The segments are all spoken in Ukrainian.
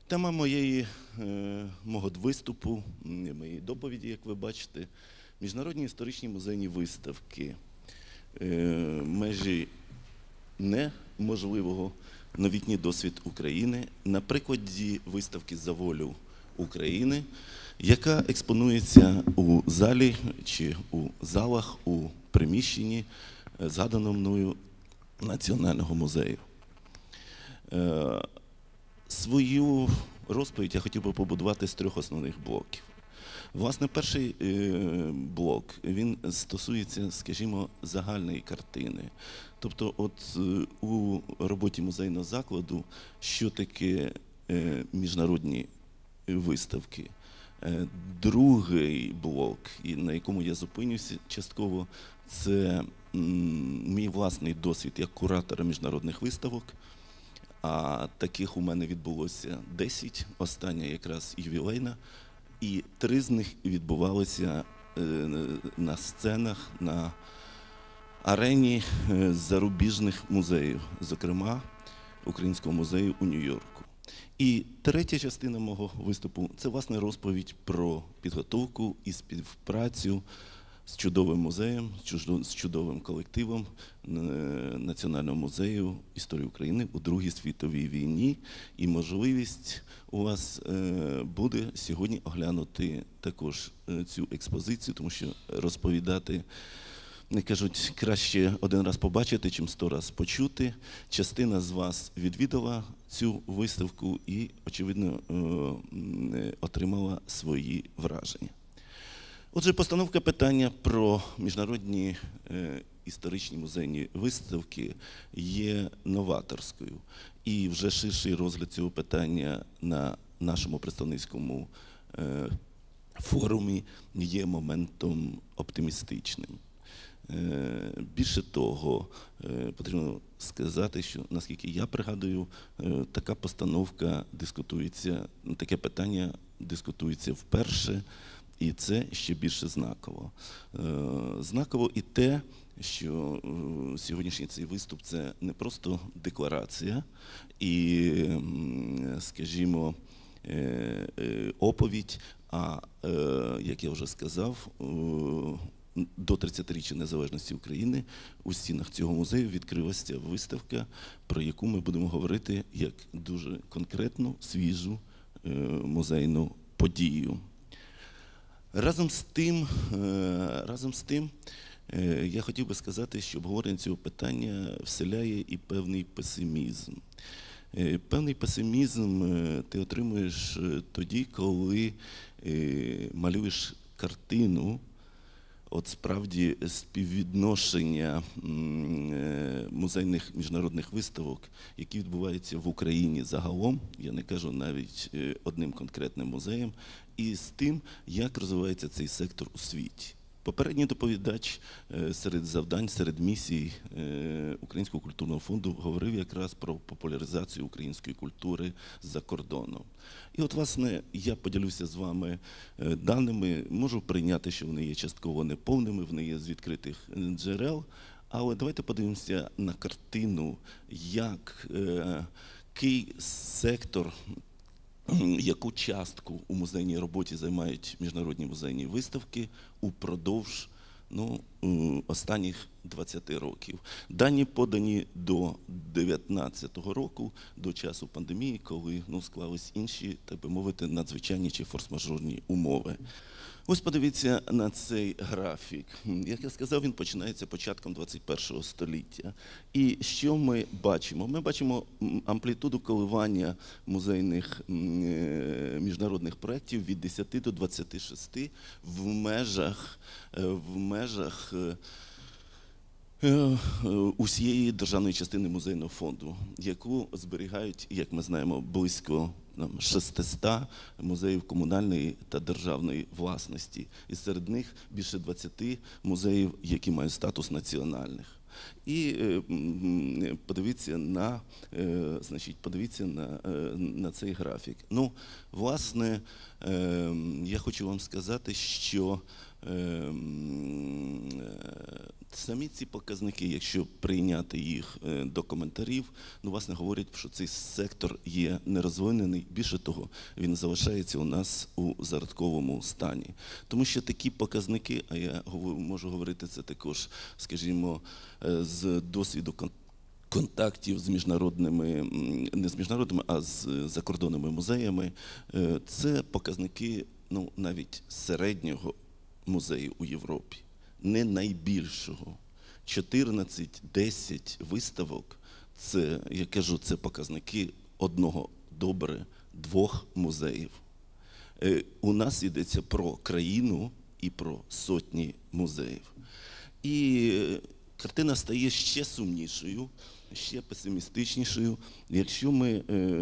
Тема мого виступу, моєї доповіді, як ви бачите, міжнародні історичні музейні виставки. Межі неможливого, новітній досвід України на прикладі виставки «За волю України», яка експонується у залі чи у залах у приміщенні згаданого мною Національного музею. Свою розповідь я хотів би побудувати з трьох основних блоків. Власне, перший блок, він стосується, скажімо, загальної картини. Тобто, от у роботі музейного закладу, що таке міжнародні виставки. Другий блок, на якому я зупинюся частково, це мій власний досвід як куратора міжнародних виставок. А таких у мене відбулося 10, остання якраз ювілейна, і 3 з них відбувалися на сценах, на арені зарубіжних музеїв, зокрема Українського музею у Нью-Йорку. І третя частина мого виступу – це, власне, розповідь про підготовку і співпрацю з чудовим музеєм, з чудовим колективом Національного музею історії України у Другій світовій війні. І можливість у вас буде сьогодні оглянути також цю експозицію, тому що розповідати, не кажуть, краще один раз побачити, чим 100 раз почути. Частина з вас відвідала цю виставку і, очевидно, отримала свої враження. Отже, постановка питання про міжнародні історичні музейні виставки є новаторською. І вже ширший розгляд цього питання на нашому представницькому форумі є моментом оптимістичним. Більше того, потрібно сказати, що, наскільки я пригадую, така постановка дискутується, таке питання дискутується вперше, і це ще більше знаково. Знаково і те, що сьогоднішній цей виступ – це не просто декларація і, скажімо, оповідь, а, як я вже сказав, до 30-річчя незалежності України у стінах цього музею відкрилася виставка, про яку ми будемо говорити як дуже конкретну, свіжу музейну подію. Разом з тим, я хотів би сказати, що обговорення цього питання вселяє і певний песимізм. Певний песимізм ти отримуєш тоді, коли малюєш картину, от справді співвідношення музейних міжнародних виставок, які відбуваються в Україні загалом, я не кажу навіть одним конкретним музеєм, і з тим, як розвивається цей сектор у світі. Попередній доповідач серед завдань, серед місій Українського культурного фонду говорив якраз про популяризацію української культури за кордоном. І от, власне, я поділюся з вами даними, можу прийняти, що вони є частково неповними, вони є з відкритих джерел, але давайте подивимося на картину, який сектор, яку частку у музейній роботі займають міжнародні музейні виставки упродовж останніх 20 років. Дані подані до 2019 року, до часу пандемії, коли склались інші, так би мовити, надзвичайні чи форс-мажорні умови. Ось подивіться на цей графік. Як я сказав, він починається початком 21 століття. І що ми бачимо? Ми бачимо амплітуду коливання музейних міжнародних проєктів від 10 до 26 в межах усієї державної частини музейного фонду, яку зберігають, як ми знаємо, близько 600 музеїв комунальної та державної власності. І серед них більше 20 музеїв, які мають статус національних. І подивіться на цей графік. Власне, я хочу вам сказати, що Самі ці показники, якщо прийняти їх до коментарів, ну, власне, говорять, що цей сектор є нерозвинений. Більше того, він залишається у нас у зародковому стані. Тому що такі показники, а я можу говорити це також, скажімо, з досвіду контактів з міжнародними, не з міжнародними, а з закордонними музеями, це показники, ну, навіть середнього музею у Європі, не найбільшого. 14-10 виставок, це, я кажу, це показники одного, добре, двох музеїв. У нас йдеться про країну і про сотні музеїв. І картина стає ще сумнішою, ще песимістичнішою, якщо ми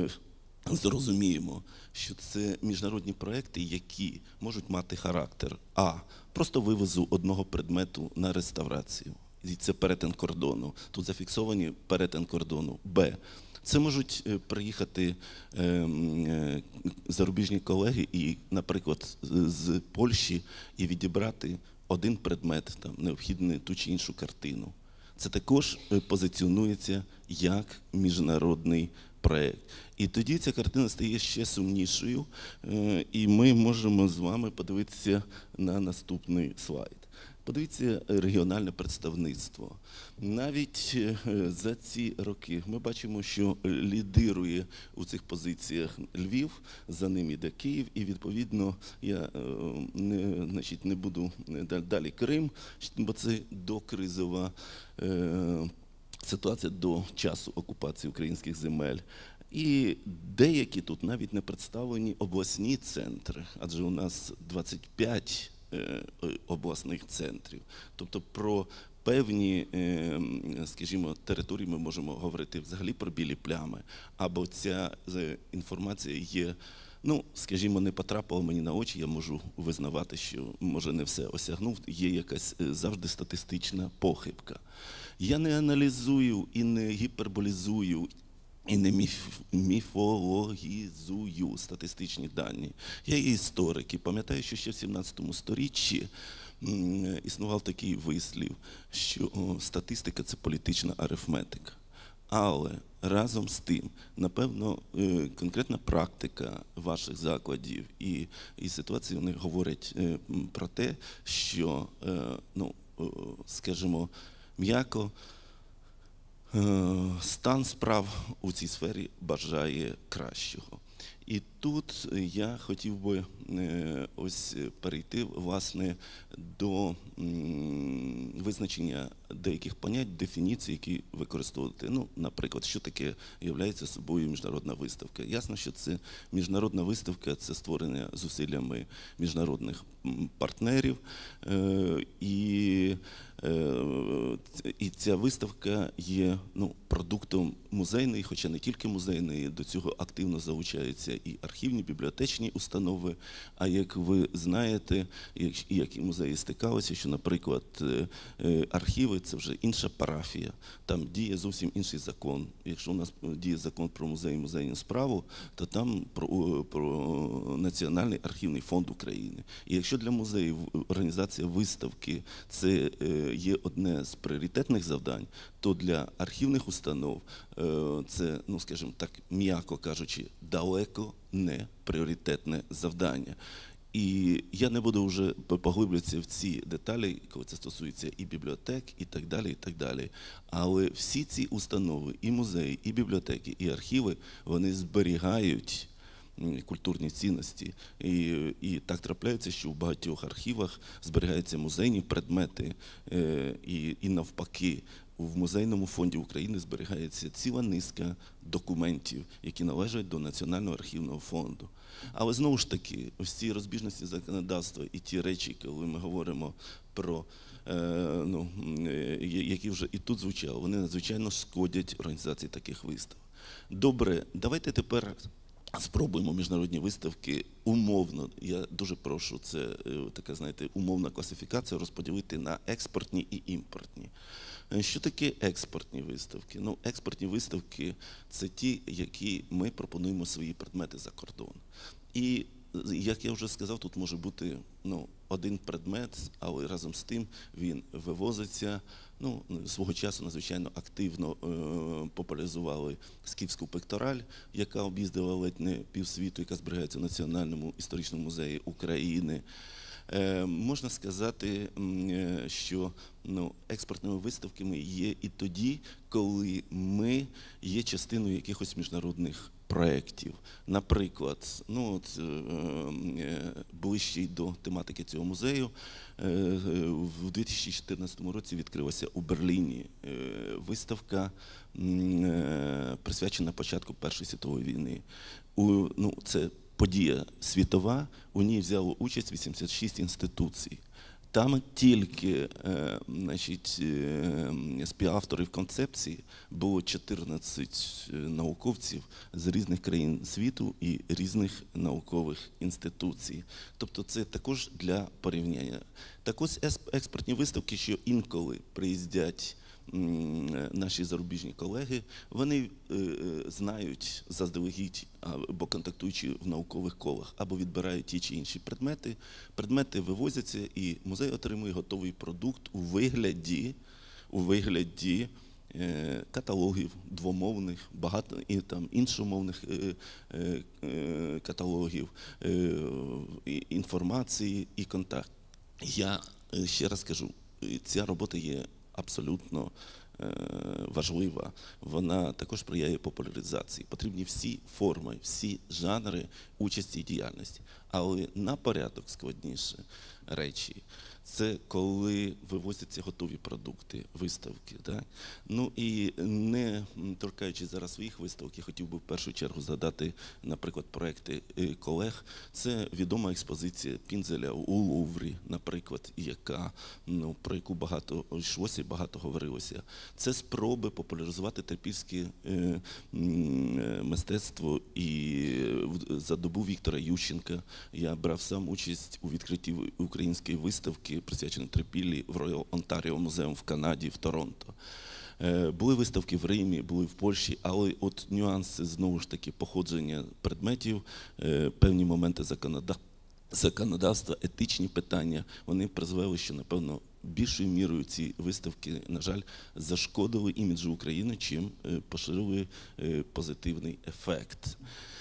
зрозуміємо, що це міжнародні проекти, які можуть мати характер а. Просто вивозу одного предмету на реставрацію. І це перетин кордону. Тут зафіксовані перетин кордону. Б. Це можуть приїхати зарубіжні колеги і, наприклад, з Польщі і відібрати один предмет, там, необхідну ту чи іншу картину. Це також позиціонується як міжнародний проєкт. І тоді ця картина стає ще сумнішою, і ми можемо з вами подивитися на наступний слайд. Подивіться регіональне представництво. Навіть за ці роки ми бачимо, що лідирує у цих позиціях Львів, за ним іде Київ, і відповідно я не буду далі Крим, бо це докризова ситуація до часу окупації українських земель. І деякі тут навіть не представлені обласні центри, адже у нас 25 обласних центрів. Тобто про певні, скажімо, території ми можемо говорити взагалі про білі плями, або ця інформація є, ну, скажімо, не потрапила мені на очі, я можу визнавати, що, може, не все осягнув, є якась завжди статистична похибка. Я не аналізую і не гіперболізую, і не міфологізую статистичні дані. Я є історик і пам'ятаю, що ще в 17 сторіччі існував такий вислів, що статистика – це політична арифметика. Але разом з тим, напевно, конкретна практика ваших закладів і ситуації, вони говорять про те, що, ну, скажімо, м'яко, стан справ у цій сфері бажає кращого. І тут я хотів би ось перейти, власне, до визначення деяких понять, дефініцій, які використовувати. Ну, наприклад, що таке є собою міжнародна виставка. Ясно, що це міжнародна виставка, це створення зусиллями міжнародних партнерів, і ця виставка є, ну, продуктом музейної, хоча не тільки музейної, до цього активно залучаються і архівні, бібліотечні установи. А як ви знаєте, як і музеї стикалися, що, наприклад, архіви – це вже інша парафія, там діє зовсім інший закон. Якщо у нас діє закон про музей і музейну справу, то там про Національний архівний фонд України. І якщо для музеїв організація виставки – це є одне з пріоритетних завдань, то для архівних установ це, ну, скажімо так, м'яко кажучи, далеко не пріоритетне завдання. І я не буду вже поглиблюватися в ці деталі, коли це стосується і бібліотек, і так далі, і так далі. Але всі ці установи, і музеї, і бібліотеки, і архіви, вони зберігають культурні цінності. І так трапляється, що в багатьох архівах зберігаються музейні предмети, і навпаки, в Музейному фонді України зберігається ціла низка документів, які належать до Національного архівного фонду. Але знову ж таки, ось ці розбіжності законодавства і ті речі, коли ми говоримо про, ну, які вже і тут звучали, вони надзвичайно шкодять організації таких вистав. Добре, давайте тепер спробуємо міжнародні виставки умовно, я дуже прошу, це така, знаєте, умовна класифікація, розподілити на експортні і імпортні. Що таке експортні виставки? Ну, експортні виставки – це ті, які ми пропонуємо свої предмети за кордон. І як я вже сказав, тут може бути один предмет, але разом з тим він вивозиться. Свого часу надзвичайно активно популяризували скіфську пектораль, яка об'їздила ледь не півсвіту, яка зберігається в Національному історичному музеї України. Можна сказати, що експортними виставками є і тоді, коли ми є частиною якихось міжнародних проєктів. Наприклад, ближче до тематики цього музею, в 2014 році відкрилася у Берліні виставка, присвячена початку Першої світової війни. Це подія світова, у ній взяло участь 86 інституцій. Там тільки співавторів концепції було 14 науковців з різних країн світу і різних наукових інституцій. Тобто це також для порівняння. Так ось експортні виставки, що інколи приїздять наші зарубіжні колеги, вони знають заздалегідь, або контактуючи в наукових колах, або відбирають ті чи інші предмети. Предмети вивозяться, і музей отримує готовий продукт у вигляді каталогів двомовних, багато і там іншомовних каталогів, інформації і контакт. Я ще раз кажу, ця робота є абсолютно важлива. Вона також сприяє популяризації. Потрібні всі форми, всі жанри участі і діяльності. Але на порядок складніше речі – це коли вивозяться готові продукти, виставки. Так? І не торкаючись зараз своїх виставок, я хотів би в першу чергу згадати, наприклад, проекти колег. Це відома експозиція Пінзеля у Луврі, наприклад, про яку багато йшлося і багато говорилося. Це спроби популяризувати трипільське мистецтво, і за добу Віктора Ющенка я брав сам участь у відкритті української виставки, присвяченої Трипіллі в Royal Ontario Museum в Канаді, в Торонто. Були виставки в Римі, були в Польщі, але от нюанси, знову ж таки, походження предметів, певні моменти законодавства, етичні питання, вони призвели, що, напевно, більшою мірою ці виставки, на жаль, зашкодили іміджу України, чим поширили позитивний ефект.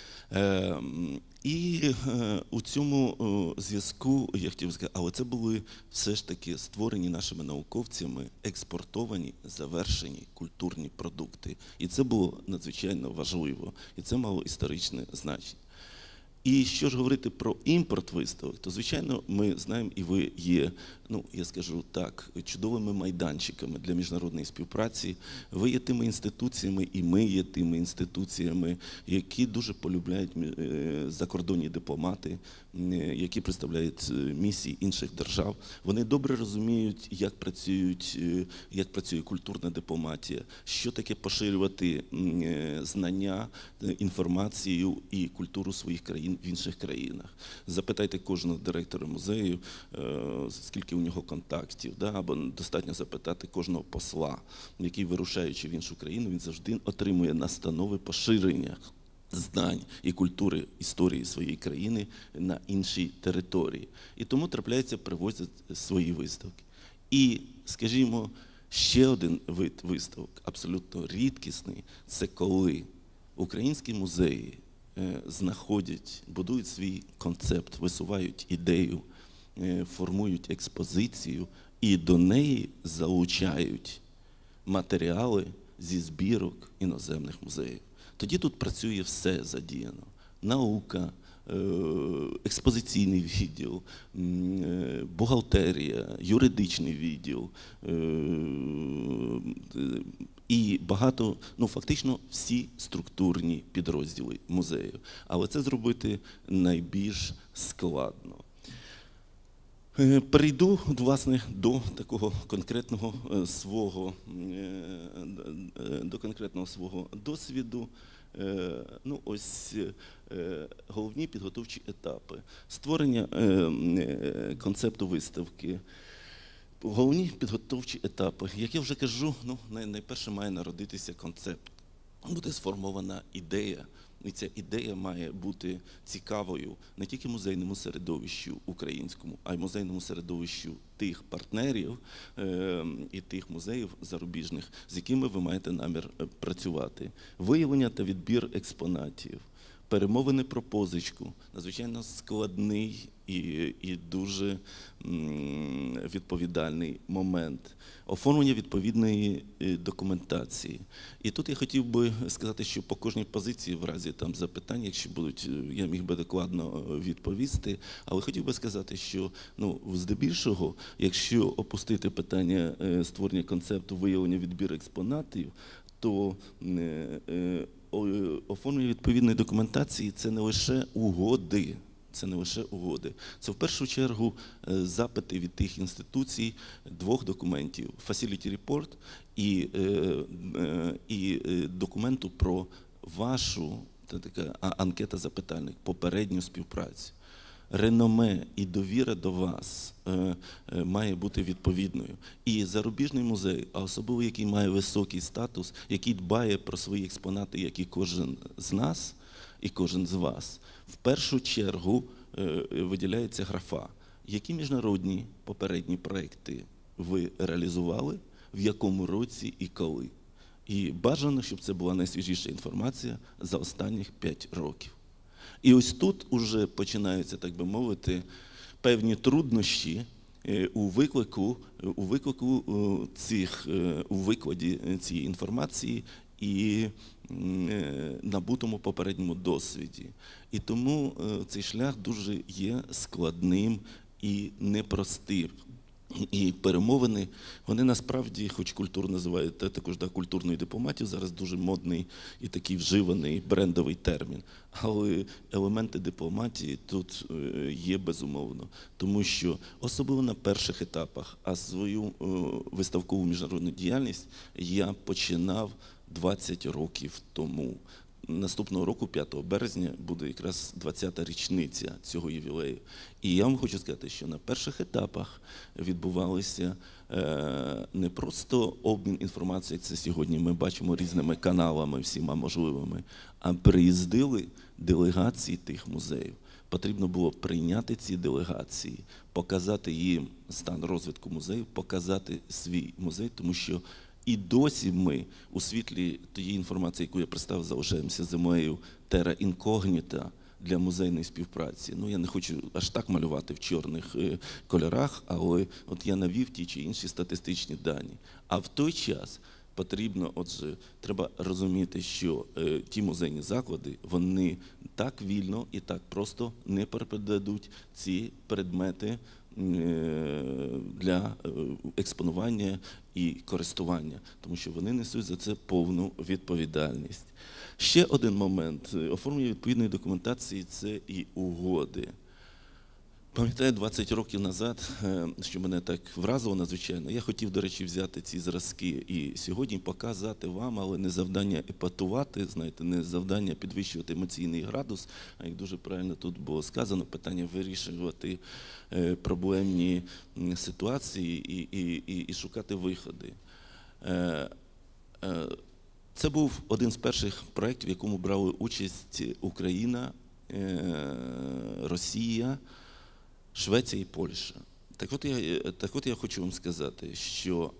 І у цьому зв'язку, я хотів сказати, але це були все ж таки створені нашими науковцями експортовані, завершені культурні продукти. І це було надзвичайно важливо, і це мало історичне значення. І що ж говорити про імпорт виставок, то, звичайно, ми знаємо, і ви є, я скажу так, чудовими майданчиками для міжнародної співпраці. Ви є тими інституціями, і ми є тими інституціями, які дуже полюбляють закордонні дипломати, які представляють місії інших держав. Вони добре розуміють, як працює культурна дипломатія, що таке поширювати знання, інформацію і культуру своїх країн в інших країнах. Запитайте кожного директора музею, скільки у нього контактів, або достатньо запитати кожного посла, який, вирушаючи в іншу країну, він завжди отримує настанови поширення знань і культури, історії своєї країни на іншій території. І тому трапляється, привозять свої виставки. І, скажімо, ще один вид виставок, абсолютно рідкісний, це коли українські музеї знаходять, будують свій концепт, висувають ідею, формують експозицію і до неї залучають матеріали зі збірок іноземних музеїв. Тоді тут працює все задіяно. Наука, експозиційний відділ, бухгалтерія, юридичний відділ і багато, фактично всі структурні підрозділи музею. Але це зробити найбільш складно. Перейду, власне, до такого конкретного свого досвіду. Ось головні підготовчі етапи. Створення концепту виставки. Головні підготовчі етапи. Як я вже кажу, найперше має народитися концепт. Буде сформована ідея, І ця ідея має бути цікавою не тільки музейному середовищу українському, а й музейному середовищу тих партнерів і тих музеїв зарубіжних, з якими ви маєте намір працювати. Виявлення та відбір експонатів, перемовини про позичку – надзвичайно складний і дуже відповідальний момент. Оформлення відповідної документації. І тут я хотів би сказати, що по кожній позиції, в разі там запитань, якщо будуть, я міг би докладно відповісти, але хотів би сказати, що здебільшого, якщо опустити питання створення концепту виявлення відбір експонатів, то оформлення відповідної документації – це не лише угоди. Це не лише угоди. Це в першу чергу запити від тих інституцій двох документів – Facility Report і документу про вашу, така анкета запитальник, попередню співпрацю. Реноме і довіра до вас має бути відповідною. І зарубіжний музей, а особливо який має високий статус, який дбає про свої експонати, як і кожен з нас, і кожен з вас, в першу чергу виділяється графа. Які міжнародні попередні проекти ви реалізували, в якому році і коли? І бажано, щоб це була найсвіжіша інформація за останніх 5 років. І ось тут уже починаються, так би мовити, певні труднощі у викладі цієї інформації і набутому попередньому досвіді. І тому цей шлях дуже є складним і непростим. І перемовини, вони насправді, хоч культуру називають також культурною дипломатією, зараз дуже модний і такий вживаний брендовий термін. Але елементи дипломатії тут є безумовно. Тому що особливо на перших етапах, а свою виставкову міжнародну діяльність я починав 20 років тому. Наступного року, 5 березня, буде якраз 20-та річниця цього ювілею. І я вам хочу сказати, що на перших етапах відбувалися не просто обмін інформацією, як це сьогодні ми бачимо різними каналами, всіма можливими, а приїздили делегації тих музеїв. Потрібно було прийняти ці делегації, показати їм стан розвитку музею, показати свій музей, тому що і досі ми у світлі тієї інформації, яку я представив, залишаємося землею терра інкогніта для музейної співпраці. Я не хочу аж так малювати в чорних кольорах, але от я навів ті чи інші статистичні дані. А в той час потрібно, треба розуміти, що ті музейні заклади, вони так вільно і так просто не передадуть ці предмети для експонування і користування, тому що вони несуть за це повну відповідальність. Ще один момент. Оформлення відповідної документації – це і угоди. Пам'ятаю, 20 років назад, що мене так вразило надзвичайно, я хотів, до речі, взяти ці зразки і сьогодні показати вам, але не завдання епатувати, знаєте, не завдання підвищувати емоційний градус, а як дуже правильно тут було сказано, питання вирішувати проблемні ситуації і шукати виходи. Це був один з перших проєктів, в якому брали участь Україна, Росія, Швеція і Польща. Так от я хочу вам сказати, що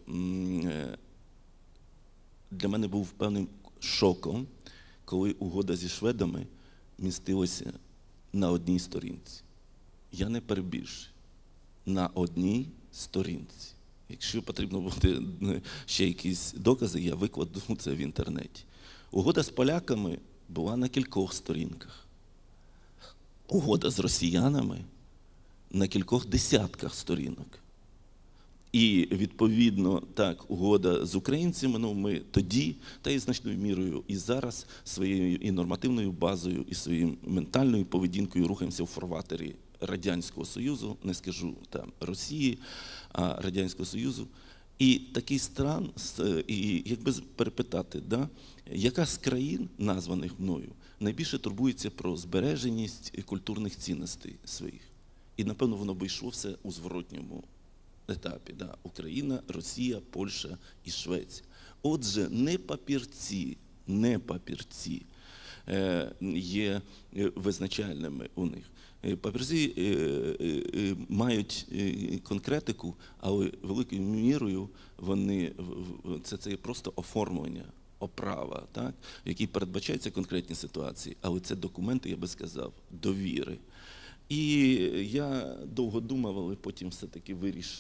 для мене був певним шоком, коли угода зі шведами містилася на одній сторінці. Я не перебільшую. На одній сторінці. Якщо потрібно буде ще якісь докази, я викладу це в інтернеті. Угода з поляками була на кількох сторінках. Угода з росіянами на кількох десятках сторінок. І, відповідно, так, угода з українцями, ми тоді, та і значною мірою і зараз, своєю і нормативною базою, і своєю ментальною поведінкою рухаємося в фарватері Радянського Союзу, не скажу там Росії, а Радянського Союзу. І такий стран, і якби перепитати, яка з країн, названих мною, найбільше турбується про збереженість культурних цінностей своїх. І, напевно, воно би йшло все у зворотньому етапі. Україна, Росія, Польща і Швеція. Отже, не папірці, є визначальними у них. Папірці мають конкретику, але великою мірою це просто оформлення, оправа, так, в якій передбачаються конкретні ситуації, але це документи, я би сказав, довіри. І я довго думав, але потім все-таки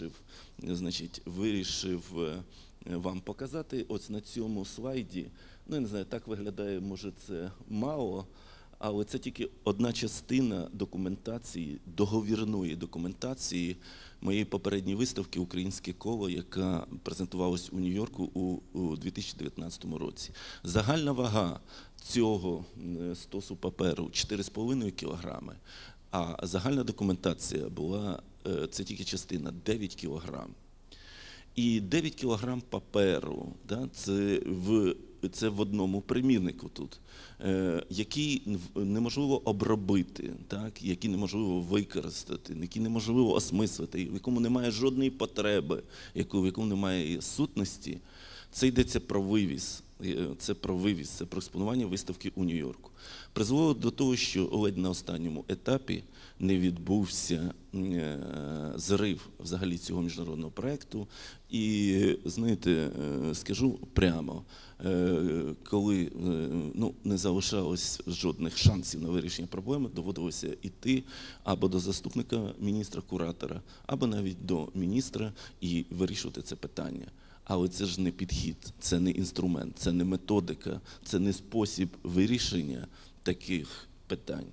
вирішив вам показати ось на цьому слайді. Ну, я не знаю, так виглядає, може це мало, але це тільки одна частина документації, договірної документації моєї попередньої виставки «Українське коло», яка презентувалась у Нью-Йорку у 2019 році. Загальна вага цього стосу паперу 4,5 кілограми, а загальна документація була, це тільки частина, 9 кілограм. І 9 кілограм паперу, да, це в одному примірнику тут, який неможливо обробити, так, який неможливо використати, який неможливо осмислити, в якому немає жодної потреби, в якому немає сутності. Це йдеться про вивіз, це про експонування виставки у Нью-Йорку. Призвело до того, що ледь на останньому етапі не відбувся зрив взагалі цього міжнародного проєкту. І, знаєте, скажу прямо, коли не залишалось жодних шансів на вирішення проблеми, доводилося йти або до заступника міністра-куратора, або навіть до міністра і вирішувати це питання. Але це ж не підхід, це не інструмент, це не методика, це не спосіб вирішення таких питань.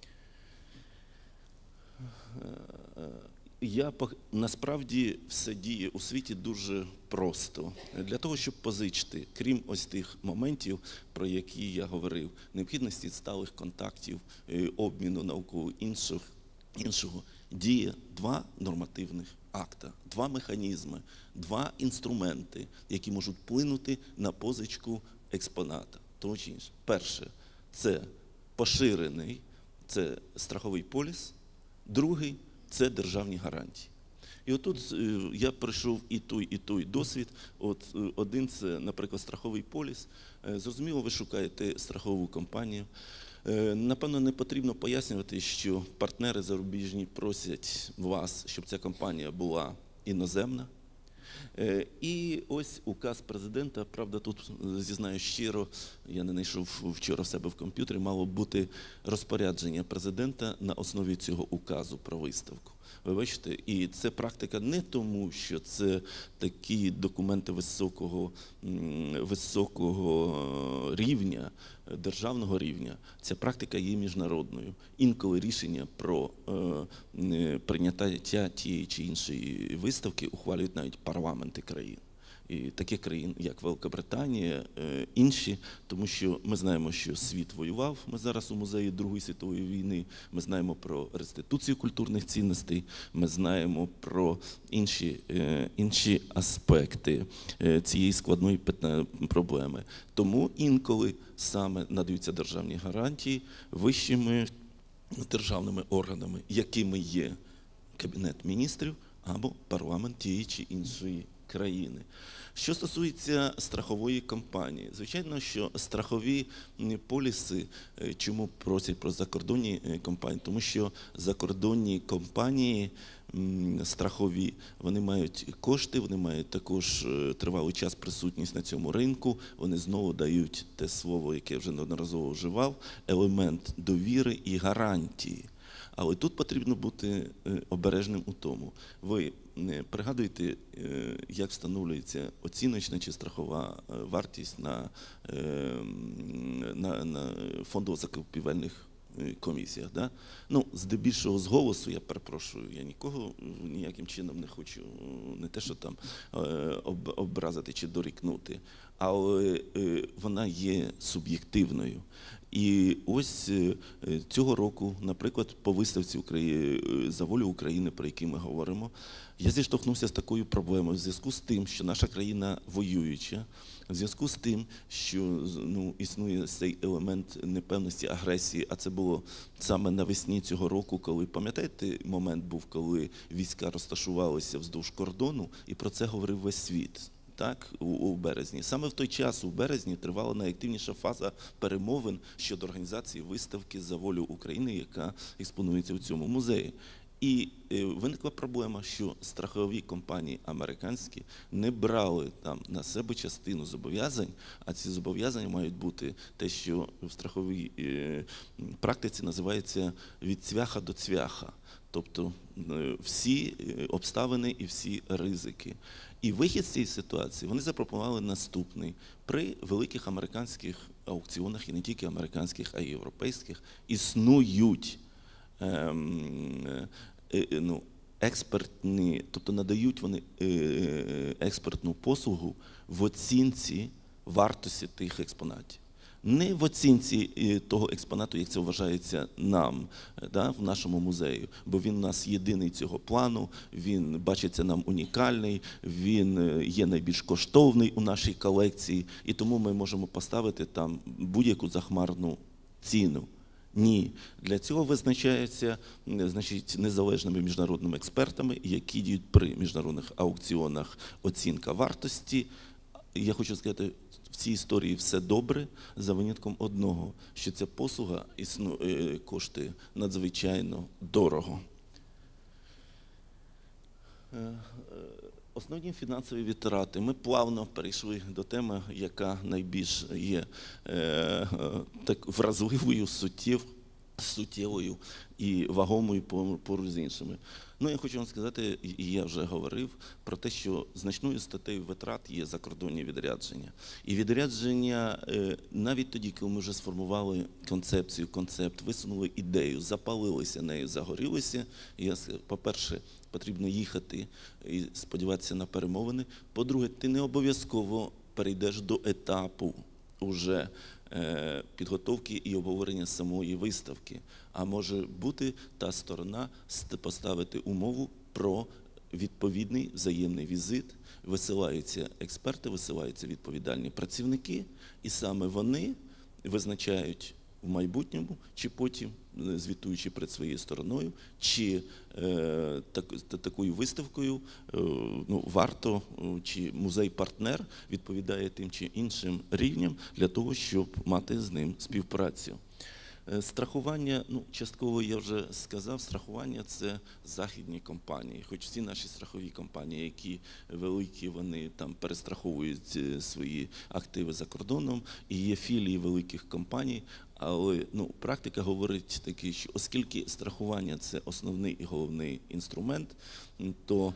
Насправді все діє у світі дуже просто. Для того, щоб позичити, крім ось тих моментів, про які я говорив, необхідності сталих контактів, обміну наукового іншого, діє два нормативних акта, два механізми, два інструменти, які можуть вплинути на позичку експоната. Того чи інше. Перше – це поширений, це страховий поліс, другий – це державні гарантії. І отут я пройшов і той досвід. Один – це, наприклад, страховий поліс. Зрозуміло, ви шукаєте страхову компанію. Напевно, не потрібно пояснювати, що партнери зарубіжні просять вас, щоб ця компанія була іноземна. І ось указ президента, правда, тут, зізнаю щиро, я не знайшов вчора в себе в комп'ютері, мало бути розпорядження президента на основі цього указу про виставку. Ви бачите, і це практика не тому, що це такі документи високого рівня, державного рівня. Ця практика є міжнародною. Інколи рішення про прийняття тієї чи іншої виставки ухвалюють навіть парламенти країн. І таких країн, як Великобританія, інші, тому що ми знаємо, що світ воював, ми зараз у музеї Другої світової війни, ми знаємо про реституцію культурних цінностей, ми знаємо про інші аспекти цієї складної проблеми. Тому інколи саме надаються державні гарантії вищими державними органами, якими є Кабінет міністрів або парламент тієї чи іншої країни. Що стосується страхової компанії, звичайно, що страхові поліси, чому просять про закордонні компанії? Тому що закордонні компанії страхові, вони мають кошти, вони мають також тривалий час присутність на цьому ринку, вони знову дають те слово, яке я вже неодноразово вживав, елемент довіри і гарантії. Але тут потрібно бути обережним у тому. Ви пригадуєте, як встановлюється оціночна чи страхова вартість на фондово-закупівельних комісіях. Да? Ну, здебільшого з голосу, я перепрошую, я нікого ніяким чином не хочу, не те, що там образити чи дорікнути, але вона є суб'єктивною. І ось цього року, наприклад, по виставці «За волю України», про якій ми говоримо, я зіштовхнувся з такою проблемою в зв'язку з тим, що наша країна воююча, в зв'язку з тим, що існує цей елемент непевності, агресії, а це було саме навесні цього року, коли, пам'ятаєте, момент був, коли війська розташувалися вздовж кордону, і про це говорив весь світ. так, у березні. Саме в той час, у березні, тривала найактивніша фаза перемовин щодо організації виставки «За волю України», яка експонується у цьому музеї. І виникла проблема, що страхові компанії американські не брали там на себе частину зобов'язань, а ці зобов'язання мають бути те, що в страховій практиці називається від цвяха до цвяха. Тобто всі обставини і всі ризики. І вихід з цієї ситуації вони запропонували наступний. При великих американських аукціонах, і не тільки американських, а й європейських, існують експертні, тобто надають вони експертну послугу в оцінці вартості тих експонатів. Не в оцінці того експонату, як це вважається нам, да, в нашому музеї, бо він у нас єдиний цього плану, він бачиться нам унікальний, він є найбільш коштовний у нашій колекції, і тому ми можемо поставити там будь-яку захмарну ціну. Ні. Для цього визначається, значить, незалежними міжнародними експертами, які діють при міжнародних аукціонах оцінка вартості. Я хочу сказати, в цій історії все добре, за винятком одного, що ця послуга коштує надзвичайно дорого. Основні фінансові витрати. Ми плавно перейшли до теми, яка найбільш є так вразливою, суттєвою і вагомою поруч з іншими. Ну, я хочу вам сказати, і я вже говорив, про те, що значною статтею витрат є закордонні відрядження. І відрядження навіть тоді, коли ми вже сформували концепцію, концепт, висунули ідею, запалилися нею, загорілися. По-перше, потрібно їхати і сподіватися на перемовини. По-друге, ти не обов'язково перейдеш до етапу уже підготовки і обговорення самої виставки. А може бути та сторона поставити умову про відповідний взаємний візит. Висилаються експерти, висилаються відповідальні працівники, і саме вони визначають в майбутньому, чи потім, звітуючи перед своєю стороною, чи такою виставкою варто, чи музей-партнер відповідає тим чи іншим рівням для того, щоб мати з ним співпрацю. Страхування, частково я вже сказав, страхування – це західні компанії. Хоч всі наші страхові компанії, які великі, вони там перестраховують свої активи за кордоном, і є філії великих компаній, але практика говорить таке, що оскільки страхування – це основний і головний інструмент, то,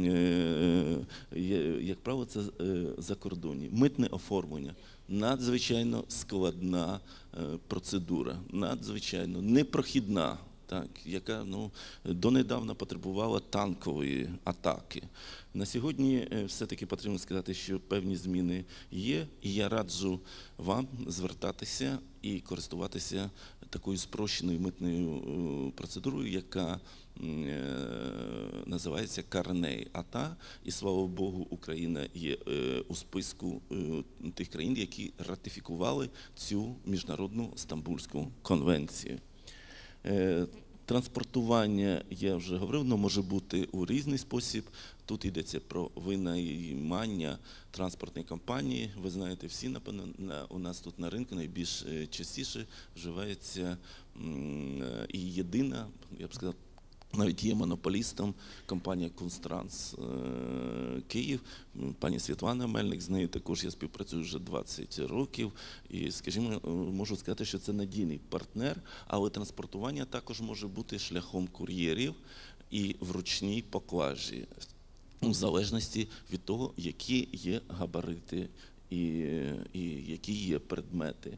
як правило, це закордонні. Митне оформлення – надзвичайно складна процедура, надзвичайно непрохідна, так, яка донедавна потребувала танкової атаки. На сьогодні все-таки потрібно сказати, що певні зміни є, і я раджу вам звертатися і користуватися такою спрощеною митною процедурою, яка називається Карней АТА, і, слава Богу, Україна є у списку тих країн, які ратифікували цю міжнародну Стамбульську конвенцію. Транспортування, я вже говорив, воно може бути у різний спосіб. Тут йдеться про винаймання транспортної компанії. Ви знаєте, всі, напевно, у нас тут на ринку найбільш частіше вживається і єдина, я б сказав, навіть є монополістом компанія «Кунстранс Київ», пані Світлана Мельник, з нею також я співпрацюю вже 20 років. І, скажімо, можу сказати, що це надійний партнер, але транспортування також може бути шляхом кур'єрів і в ручній поклажі, в залежності від того, які є габарити і які є предмети.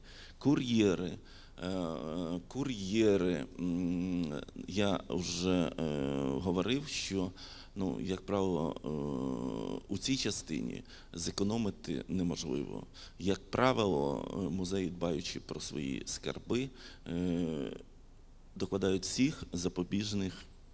Кур'єри, я вже говорив, що, як правило, у цій частині зекономити неможливо. Як правило, музеї, дбаючи про свої скарби, докладають всіх запобіжних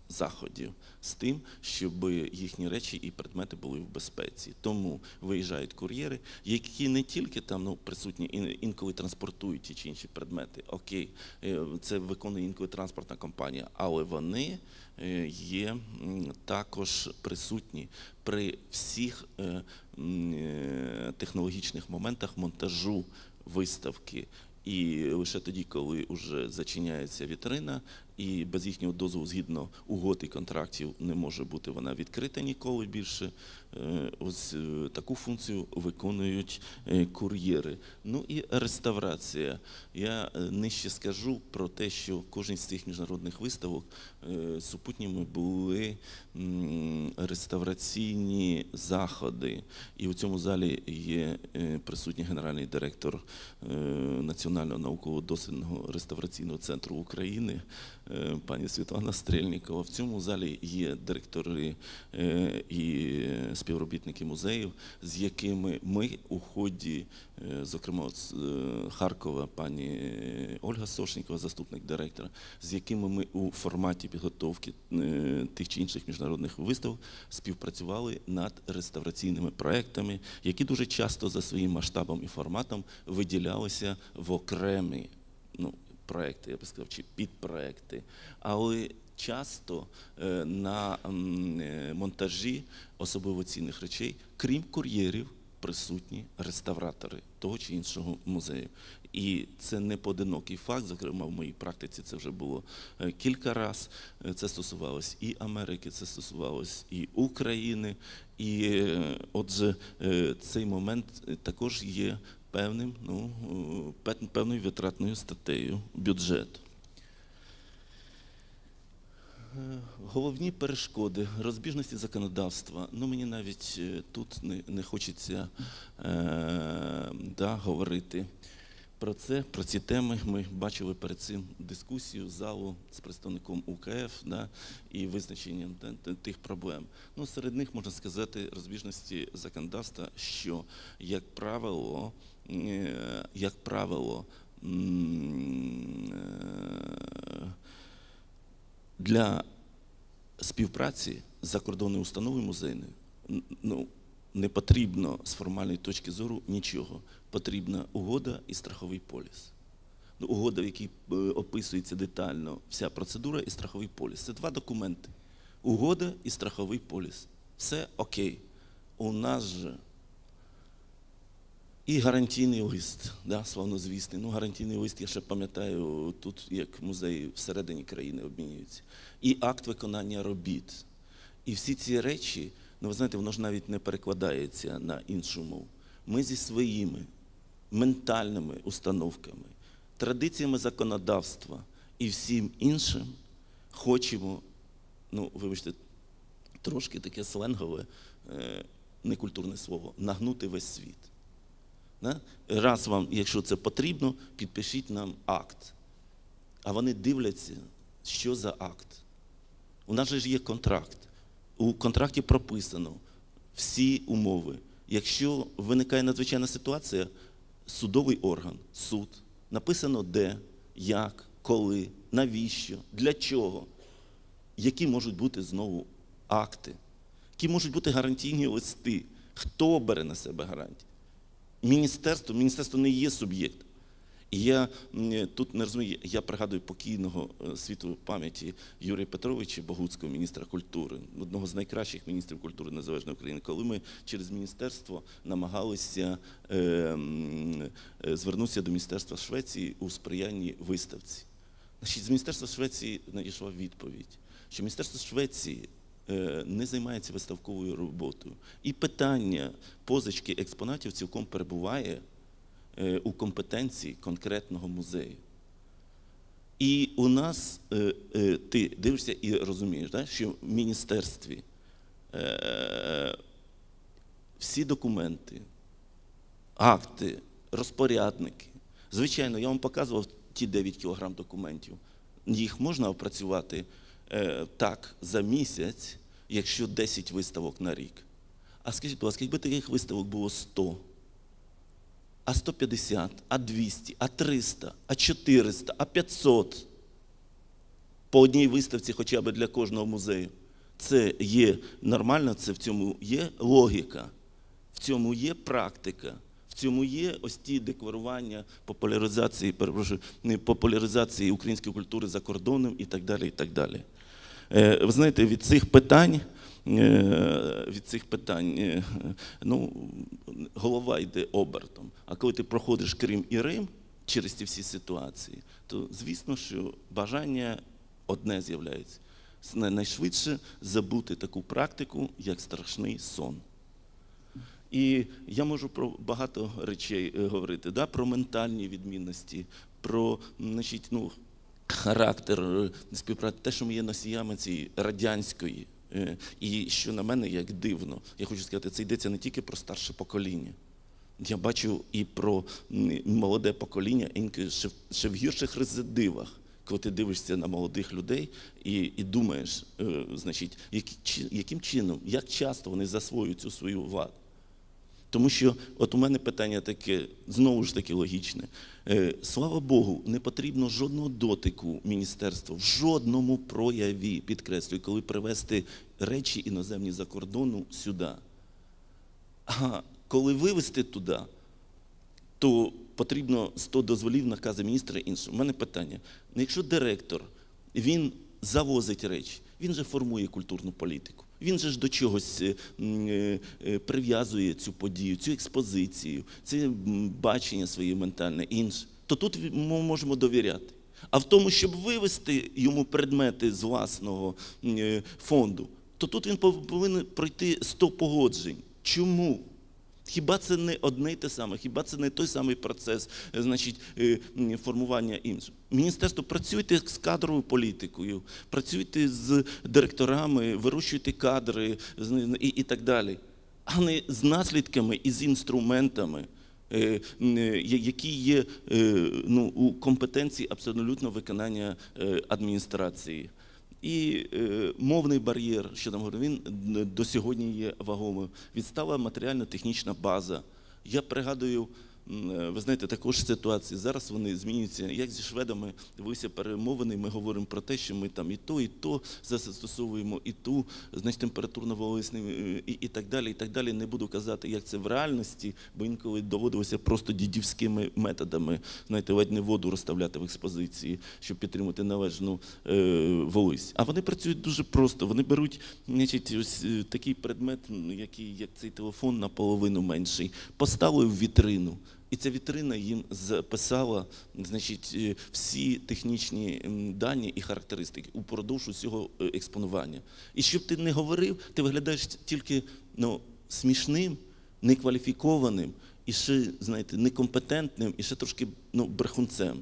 заходів з тим, щоб їхні речі і предмети були в безпеці. Тому виїжджають кур'єри, які не тільки там присутні, інколи транспортують ті чи інші предмети. Окей, це виконує інколи транспортна компанія, але вони є також присутні при всіх технологічних моментах монтажу виставки. І лише тоді, коли вже зачиняється вітрина, і без їхнього дозволу, згідно угод і контрактів, не може бути вона відкрита ніколи більше. Ось таку функцію виконують кур'єри. Ну і реставрація. Я нижче скажу про те, що кожен з цих міжнародних виставок супутніми були реставраційні заходи. І у цьому залі є присутній генеральний директор Національного науково-дослідного реставраційного центру України, пані Світлана Стрельникова. В цьому залі є директори і співробітники музеїв, з якими ми у ході, зокрема з Харкова, пані Ольга Сошнікова, заступник директора, з якими ми у форматі підготовки тих чи інших міжнародних виставок співпрацювали над реставраційними проектами, які дуже часто за своїм масштабом і форматом виділялися в окремі проекти, я би сказав, чи підпроекти. Але часто на монтажі особливо цінних речей, крім кур'єрів, присутні реставратори того чи іншого музею. І це не поодинокий факт, зокрема в моїй практиці це вже було кілька разів. Це стосувалось і Америки, це стосувалось і України. І отже, цей момент також є певною витратною статтею бюджету. Головні перешкоди, розбіжності законодавства. Мені навіть тут не хочеться говорити про це, про ці теми. Ми бачили перед цим дискусію залу з представником УКФ і визначенням тих проблем. Серед них, можна сказати, розбіжності законодавства, що, як правило, для співпраці з закордонною установою музейною не потрібно з формальної точки зору нічого. Потрібна угода і страховий поліс. Угода, в якій описується детально вся процедура, і страховий поліс. Це два документи. Угода і страховий поліс. Все окей. У нас же і гарантійний лист, славнозвісний. Гарантійний лист, я ще пам'ятаю, тут як музеї всередині країни обмінюються. І акт виконання робіт. І всі ці речі, ви знаєте, воно ж навіть не перекладається на іншу мову. Ми зі своїми ментальними установками, традиціями законодавства і всім іншим хочемо, вибачте, трошки таке сленгове, некультурне слово, нагнути весь світ. Раз вам, якщо це потрібно, підпишіть нам акт. А вони дивляться, що за акт. У нас же ж є контракт. У контракті прописано всі умови. Якщо виникає надзвичайна ситуація, судовий орган, суд, написано де, як, коли, навіщо, для чого, які можуть бути знову акти, які можуть бути гарантійні листи, хто бере на себе гарантії. Міністерство не є суб'єктом. І я тут не розумію, я пригадую покійного світлої пам'яті Юрія Петровича Богуцького, міністра культури, одного з найкращих міністрів культури Незалежної України, коли ми через міністерство намагалися звернутися до Міністерства Швеції у сприянні виставці. З Міністерства Швеції надійшла відповідь, що Міністерство Швеції не займається виставковою роботою. І питання позички експонатів цілком перебуває у компетенції конкретного музею. І у нас, ти дивишся і розумієш, що в міністерстві всі документи, акти, розпорядники. Звичайно, я вам показував ті 9 кілограм документів. Їх можна опрацювати так за місяць, якщо 10 виставок на рік. А скажіть, будь ласка, якби таких виставок було 100, а 150, а 200, а 300, а 400, а 500. по одній виставці хоча б для кожного музею. Це є нормально, це в цьому є логіка, в цьому є практика, в цьому є ось ті декларування популяризації української культури за кордоном і так далі, і так далі. Ви знаєте, від цих питань ну, голова йде обертом. А коли ти проходиш Крим і Рим через ці всі ситуації, то звісно, що бажання одне з'являється. Найшвидше забути таку практику, як страшний сон. І я можу про багато речей говорити, да? Про ментальні відмінності, про, значить, ну, характер співпраці, те, що ми є носіями цієї радянської. І що на мене, як дивно, я хочу сказати, це йдеться не тільки про старше покоління. Я бачу і про молоде покоління, ще в гірших рецидивах, коли ти дивишся на молодих людей і думаєш, значить, яким чином, як часто вони засвоюють цю свою владу. Тому що от у мене питання таке, знову ж таки логічне. Слава Богу, не потрібно жодного дотику міністерства, в жодному прояві, підкреслюю, коли привезти речі іноземні за кордону сюди. А коли вивезти туди, то потрібно 100 дозволів, накази міністра і інше. У мене питання. Якщо директор, він завозить речі, він же формує культурну політику. Він же ж до чогось прив'язує цю подію, цю експозицію, це бачення своє ментальне, інше. То тут ми можемо довіряти. А в тому, щоб вивести йому предмети з власного фонду, то тут він повинен пройти 100 погоджень. Чому? Хіба це не одне й те саме? Хіба це не той самий процес, значить, формування іншого? Міністерство, працюйте з кадровою політикою, працюйте з директорами, вирощуйте кадри і так далі, а не з наслідками і з інструментами, які є ну, у компетенції абсолютно виконання адміністрації. І мовний бар'єр, що там говорю, він до сьогодні є вагомим. Відстала матеріально-технічна база. Я пригадую, ви знаєте, також ситуації. Зараз вони змінюються. Як зі шведами велися перемовини, ми говоримо про те, що ми там і то застосовуємо, і ту, значить, температурно-вологісний, і так далі, і так далі. Не буду казати, як це в реальності, бо інколи доводилося просто дідівськими методами, знаєте, ледь не воду розставляти в експозиції, щоб підтримати належну вологість. А вони працюють дуже просто. Вони беруть, значить, ось такий предмет, який, як цей телефон, наполовину менший, поставили в вітрину. І ця вітрина їм записала, значить, всі технічні дані і характеристики упродовж усього експонування. І щоб ти не говорив, ти виглядаєш тільки смішним, некваліфікованим, і ще, знаєте, некомпетентним, і ще трошки брехунцем,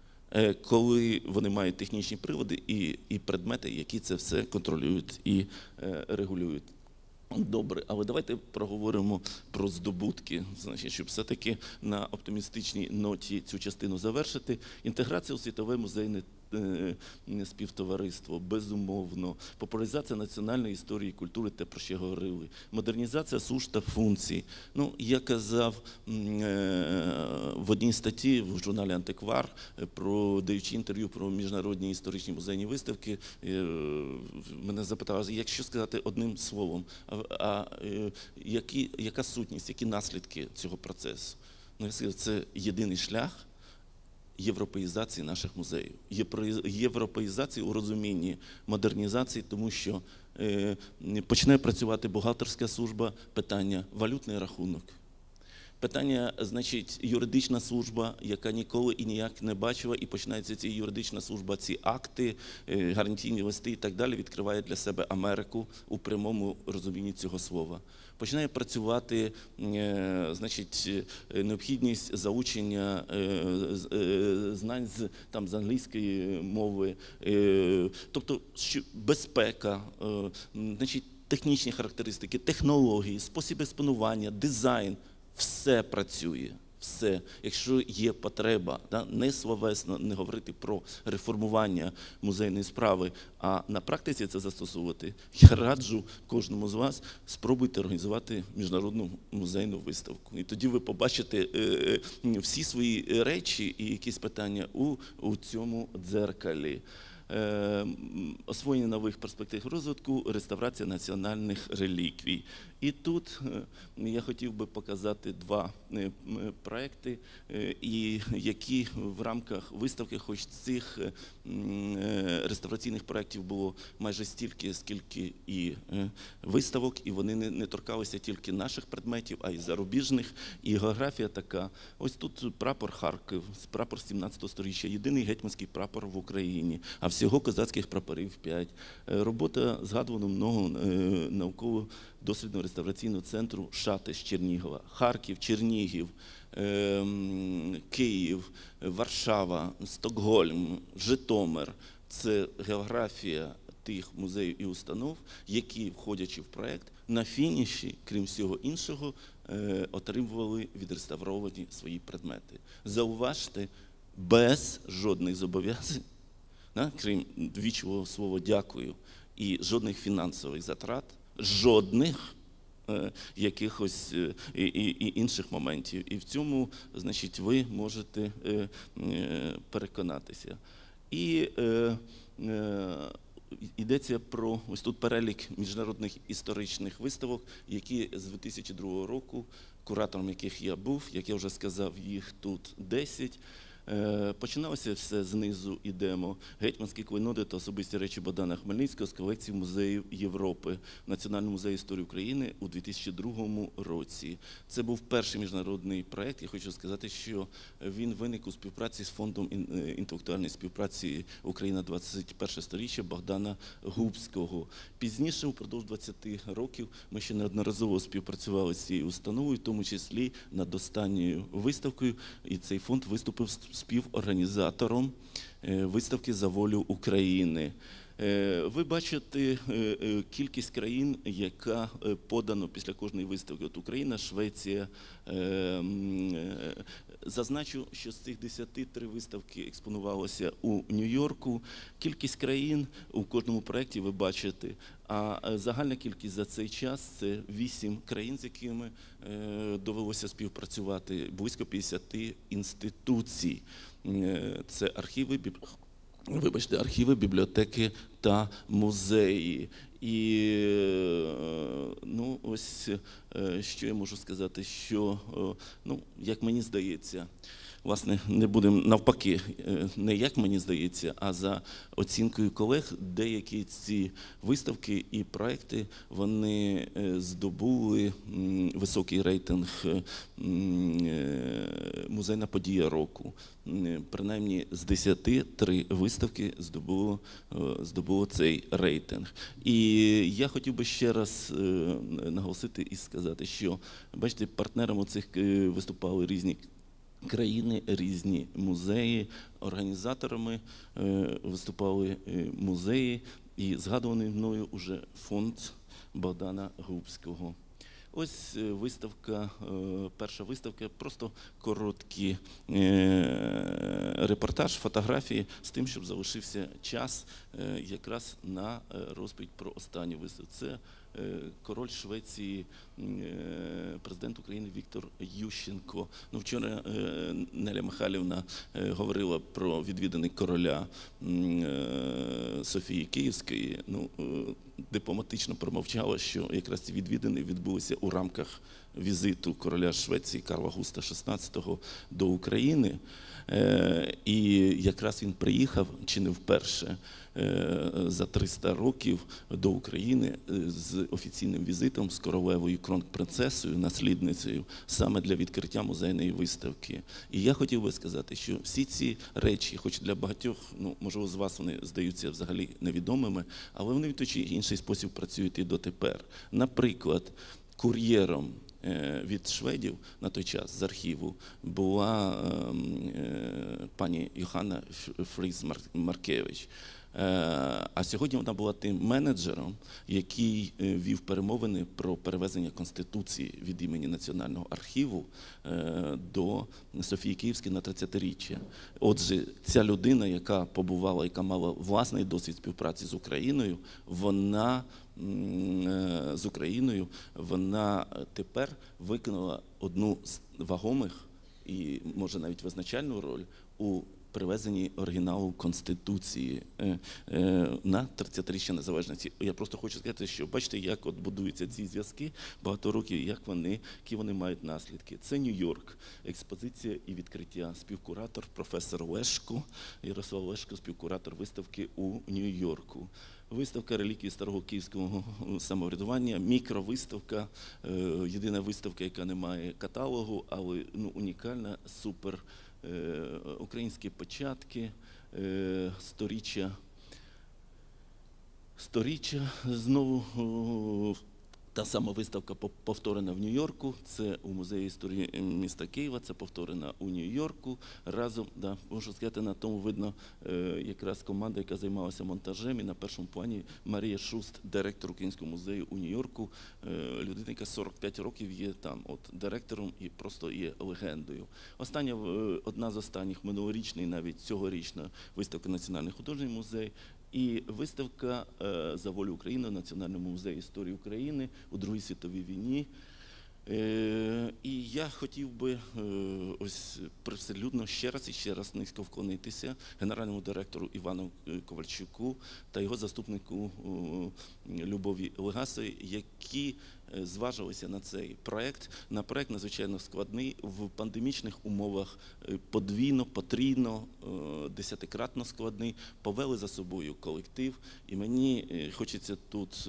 коли вони мають технічні приводи і предмети, які це все контролюють і регулюють. Добре, але давайте проговоримо про здобутки, значить, щоб все-таки на оптимістичній ноті цю частину завершити. Інтеграція у світове музейне співтовариство, безумовно. Популяризація національної історії і культури, те, про що говорили. Модернізація служб та функцій. Ну, я казав в одній статті в журналі «Антиквар», даючи інтерв'ю про міжнародні історичні музейні виставки, мене запитали, якщо сказати одним словом, яка сутність, які наслідки цього процесу? Ну, я сказав, це єдиний шлях європеїзації наших музеїв. Європеїзації у розумінні модернізації, тому що почне працювати бухгалтерська служба, питання валютний рахунок. Питання, значить, юридична служба, яка ніколи і ніяк не бачила, і починається ця юридична служба, ці акти, гарантійні листи і так далі, відкриває для себе Америку у прямому розумінні цього слова. Починає працювати, значить, необхідність заучення знань з англійської мови, тобто безпека, значить, технічні характеристики, технології, спосіб експонування, дизайн. Все працює, все. Якщо є потреба, не словесно, не говорити про реформування музейної справи, а на практиці це застосовувати, я раджу кожному з вас, спробуйте організувати міжнародну музейну виставку. І тоді ви побачите всі свої речі і якісь питання у цьому дзеркалі. освоєння нових перспектив розвитку, реставрація національних реліквій. І тут я хотів би показати два проекти, які в рамках виставки, хоч цих реставраційних проєктів було майже стільки, скільки і виставок, і вони не торкалися тільки наших предметів, а й зарубіжних. І географія така. Ось тут прапор Харків, прапор 17 сторіччя, єдиний гетьманський прапор в Україні, а всього козацьких прапорів 5. Робота згадуваного мною науково-дослідного реставраційного центру «Шати» з Чернігова, Харків, Чернігів, Київ, Варшава, Стокгольм, Житомир. Це географія тих музеїв і установ, які, входячи в проєкт, на фініші, крім всього іншого, отримували відреставровані свої предмети. Зауважте, без жодних зобов'язань, крім двічового слова «дякую», і жодних фінансових затрат, жодних якихось і інших моментів. І в цьому, значить, ви можете переконатися. І йдеться про ось тут перелік міжнародних історичних виставок, які з 2002 року, куратором яких я був, як я вже сказав, їх тут 10. Починалося все знизу, ідемо. Гетьманські клейноди та особисті речі Богдана Хмельницького з колекції музеїв Європи, Національного музею історії України у 2002 році. Це був перший міжнародний проєкт. Я хочу сказати, що він виник у співпраці з Фондом інтелектуальної співпраці Україна 21 сторіччя Богдана Губського. Пізніше, упродовж 20 років, ми ще неодноразово співпрацювали з цією установою, в тому числі над останньою виставкою, і цей фонд виступив співорганізатором виставки «За волю України». Ви бачите кількість країн, яка подано після кожної виставки. От Україна, Швеція. Зазначу, що з цих 10 3 виставки експонувалося у Нью-Йорку. Кількість країн у кожному проєкті ви бачите, а загальна кількість за цей час – це 8 країн, з якими довелося співпрацювати, близько 50 інституцій. Це архіви, бібліотеки та музеї. І ось що я можу сказати, що, як мені здається, власне, не будемо навпаки, не як мені здається, а за оцінкою колег, деякі ці виставки і проекти, вони здобули високий рейтинг «Музейна подія року». Принаймні з 10 3 виставки здобуло цей рейтинг. І я хотів би ще раз наголосити і сказати, що, бачите, партнерами цих виступали різні країни, різні музеї, організаторами виступали музеї і згадуваний мною уже фонд Богдана Губського. Ось виставка, перша виставка, просто короткий репортаж, фотографії з тим, щоб залишився час якраз на розповідь про останню виставку. Це король Швеції, президент України Віктор Ющенко. Вчора Неля Михайлівна говорила про відвідини короля Софії Київської. Дипломатично промовчала, що якраз ці відвідини відбулися у рамках візиту короля Швеції Карла Густа XVI до України. І якраз він приїхав, чи не вперше, за 300 років до України з офіційним візитом з королевою кронпринцесою, наслідницею, саме для відкриття музейної виставки. І я хотів би сказати, що всі ці речі, хоч для багатьох, можливо, з вас вони здаються взагалі невідомими, але вони в той чи інший спосіб працюють і дотепер. Наприклад, кур'єром від шведів на той час з архіву була пані Йоханна Фріз-Маркевич. А сьогодні вона була тим менеджером, який вів перемовини про перевезення Конституції від імені Національного архіву до Софії Київської на 30-річчя. Отже, ця людина, яка побувала, яка мала власний досвід співпраці з Україною, вона тепер виконала одну з вагомих і, може, навіть визначальну роль у привезенні оригіналу Конституції на 30-річчя незалежності. Я просто хочу сказати, що бачите, як от будуються ці зв'язки багато років, які вони мають наслідки. Це Нью-Йорк, експозиція і відкриття. Співкуратор професор Лешко, Ярослав Лешко, співкуратор виставки у Нью-Йорку. Виставка реліквії старого київського самоврядування, мікровиставка, єдина виставка, яка не має каталогу, але унікальна, супер. Українські початки, сторіччя, знову та сама виставка повторена в Нью-Йорку, це у Музеї історії міста Києва, це повторена у Нью-Йорку. Разом, можу сказати, на тому видно якраз команда, яка займалася монтажем, і на першому плані Марія Шуст, директор Українського музею у Нью-Йорку, людина, яка 45 років є там директором і просто є легендою. Одна з останніх, минулорічна і навіть цьогорічна виставка Національний художній музей, і виставка «За волю України» в Національному музеї історії України у Другій світовій війні. І я хотів би ось привселюдно ще раз низько вклонитися генеральному директору Івану Ковальчуку та його заступнику Любові Легасовій, які зважилися на цей проект. На проект надзвичайно складний, в пандемічних умовах подвійно, потрійно, десятикратно складний, повели за собою колектив. І мені хочеться тут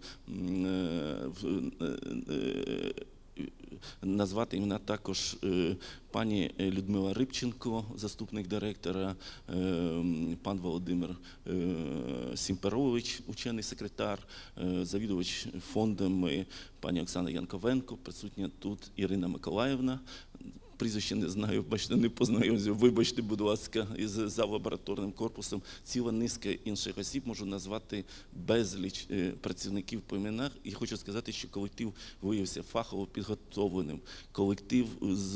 назвати імена також пані Людмила Рибченко, заступник директора, пан Володимир Сімперович, учений секретар, завідувач фондами, пані Оксана Янковенко, присутня тут Ірина Миколаївна. Прізвище не знаю, бачите, не познайомився, вибачте, будь ласка, за лабораторним корпусом. Ціла низка інших осіб, можу назвати безліч працівників по іменах. І хочу сказати, що колектив виявився фахово підготовленим. Колектив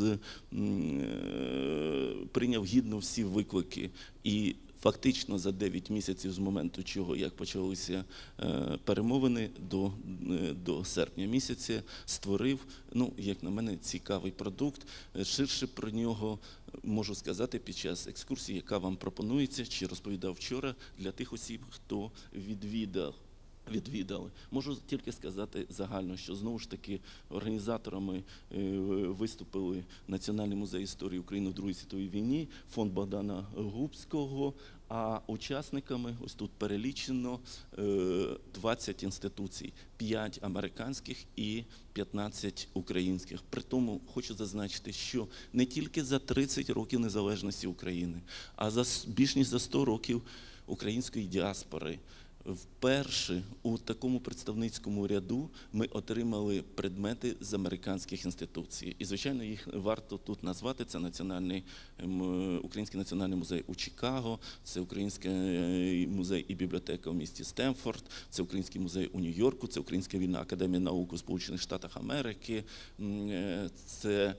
прийняв гідно всі виклики. І фактично за 9 місяців з моменту, як почалися перемовини, до серпня місяця створив, як на мене, цікавий продукт. Ширше про нього можу сказати під час екскурсії, яка вам пропонується, чи розповідав вчора для тих осіб, хто відвідали. Можу тільки сказати загально, що знову ж таки організаторами виступили Національний музей історії України в Другій світовій війні, фонд Богдана Губського, а учасниками, ось тут перелічено, 20 інституцій, 5 американських і 15 українських. Притому хочу зазначити, що не тільки за 30 років незалежності України, а більш ніж за 100 років української діаспори, вперше у такому представницькому ряду ми отримали предмети з американських інституцій. І, звичайно, їх варто тут назвати. Це Український національний музей у Чикаго, це Український музей і бібліотека у місті Стемфорд, це Український музей у Нью-Йорку, це Українська вільна академія наук у Сполучених Штатах Америки, це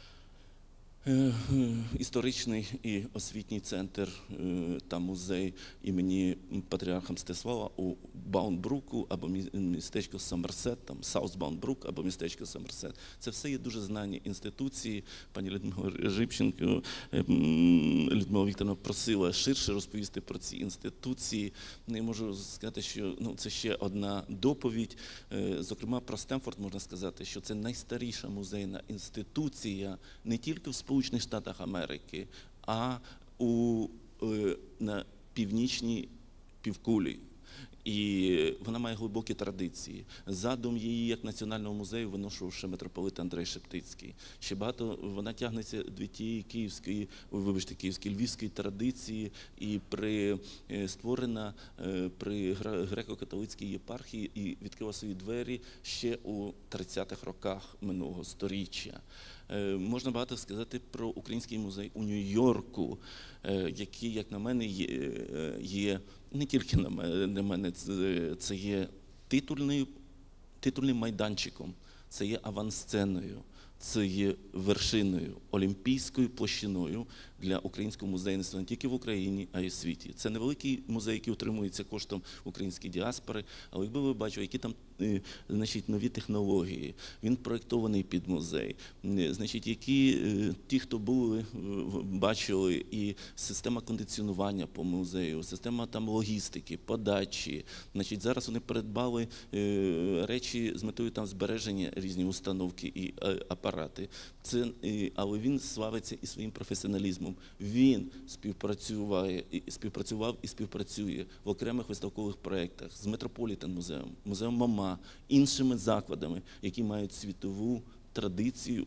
історичний і освітній центр та музей імені Патріарха Мстислава у Баунбруку або містечко Сомерсет, там Саус Баунбрук або містечко Сомерсет. Це все є дуже знані інституції. Пані Людмила Рибченко, Людмила Вікторовна просила ширше розповісти про ці інституції. Я можу сказати, що це ще одна доповідь. Зокрема, про Стемфорд можна сказати, що це найстаріша музейна інституція не тільки в Сполучених Штатах Америки, а на північній півкулі. І вона має глибокі традиції. Задум її як національного музею виношував ще митрополит Андрей Шептицький. Ще багато вона тягнеться до тієї київської-львівської традиції і створена при греко-католицькій єпархії і відкрила свої двері ще у 30-х роках минулого сторіччя. Можна багато сказати про Український музей у Нью-Йорку, який, як на мене, є не тільки на мене, це є титульним майданчиком, це є авансценою, це є вершиною, олімпійською площиною для українського музейництва не тільки в Україні, а й у світі. Це невеликий музей, який утримується коштом української діаспори, але якби ви бачили, які там нові технології, він проєктований під музей, які ті, хто були, бачили, і система кондиціонування по музею, система там логістики, подачі. Зараз вони придбали речі з метою там збереження різні установки і апарати. Але він славиться і своїм професіоналізмом. Він співпрацював і співпрацює в окремих виставкових проєктах з Метрополітен-музеєм, музеєм МоМА, іншими закладами, які мають світову традицію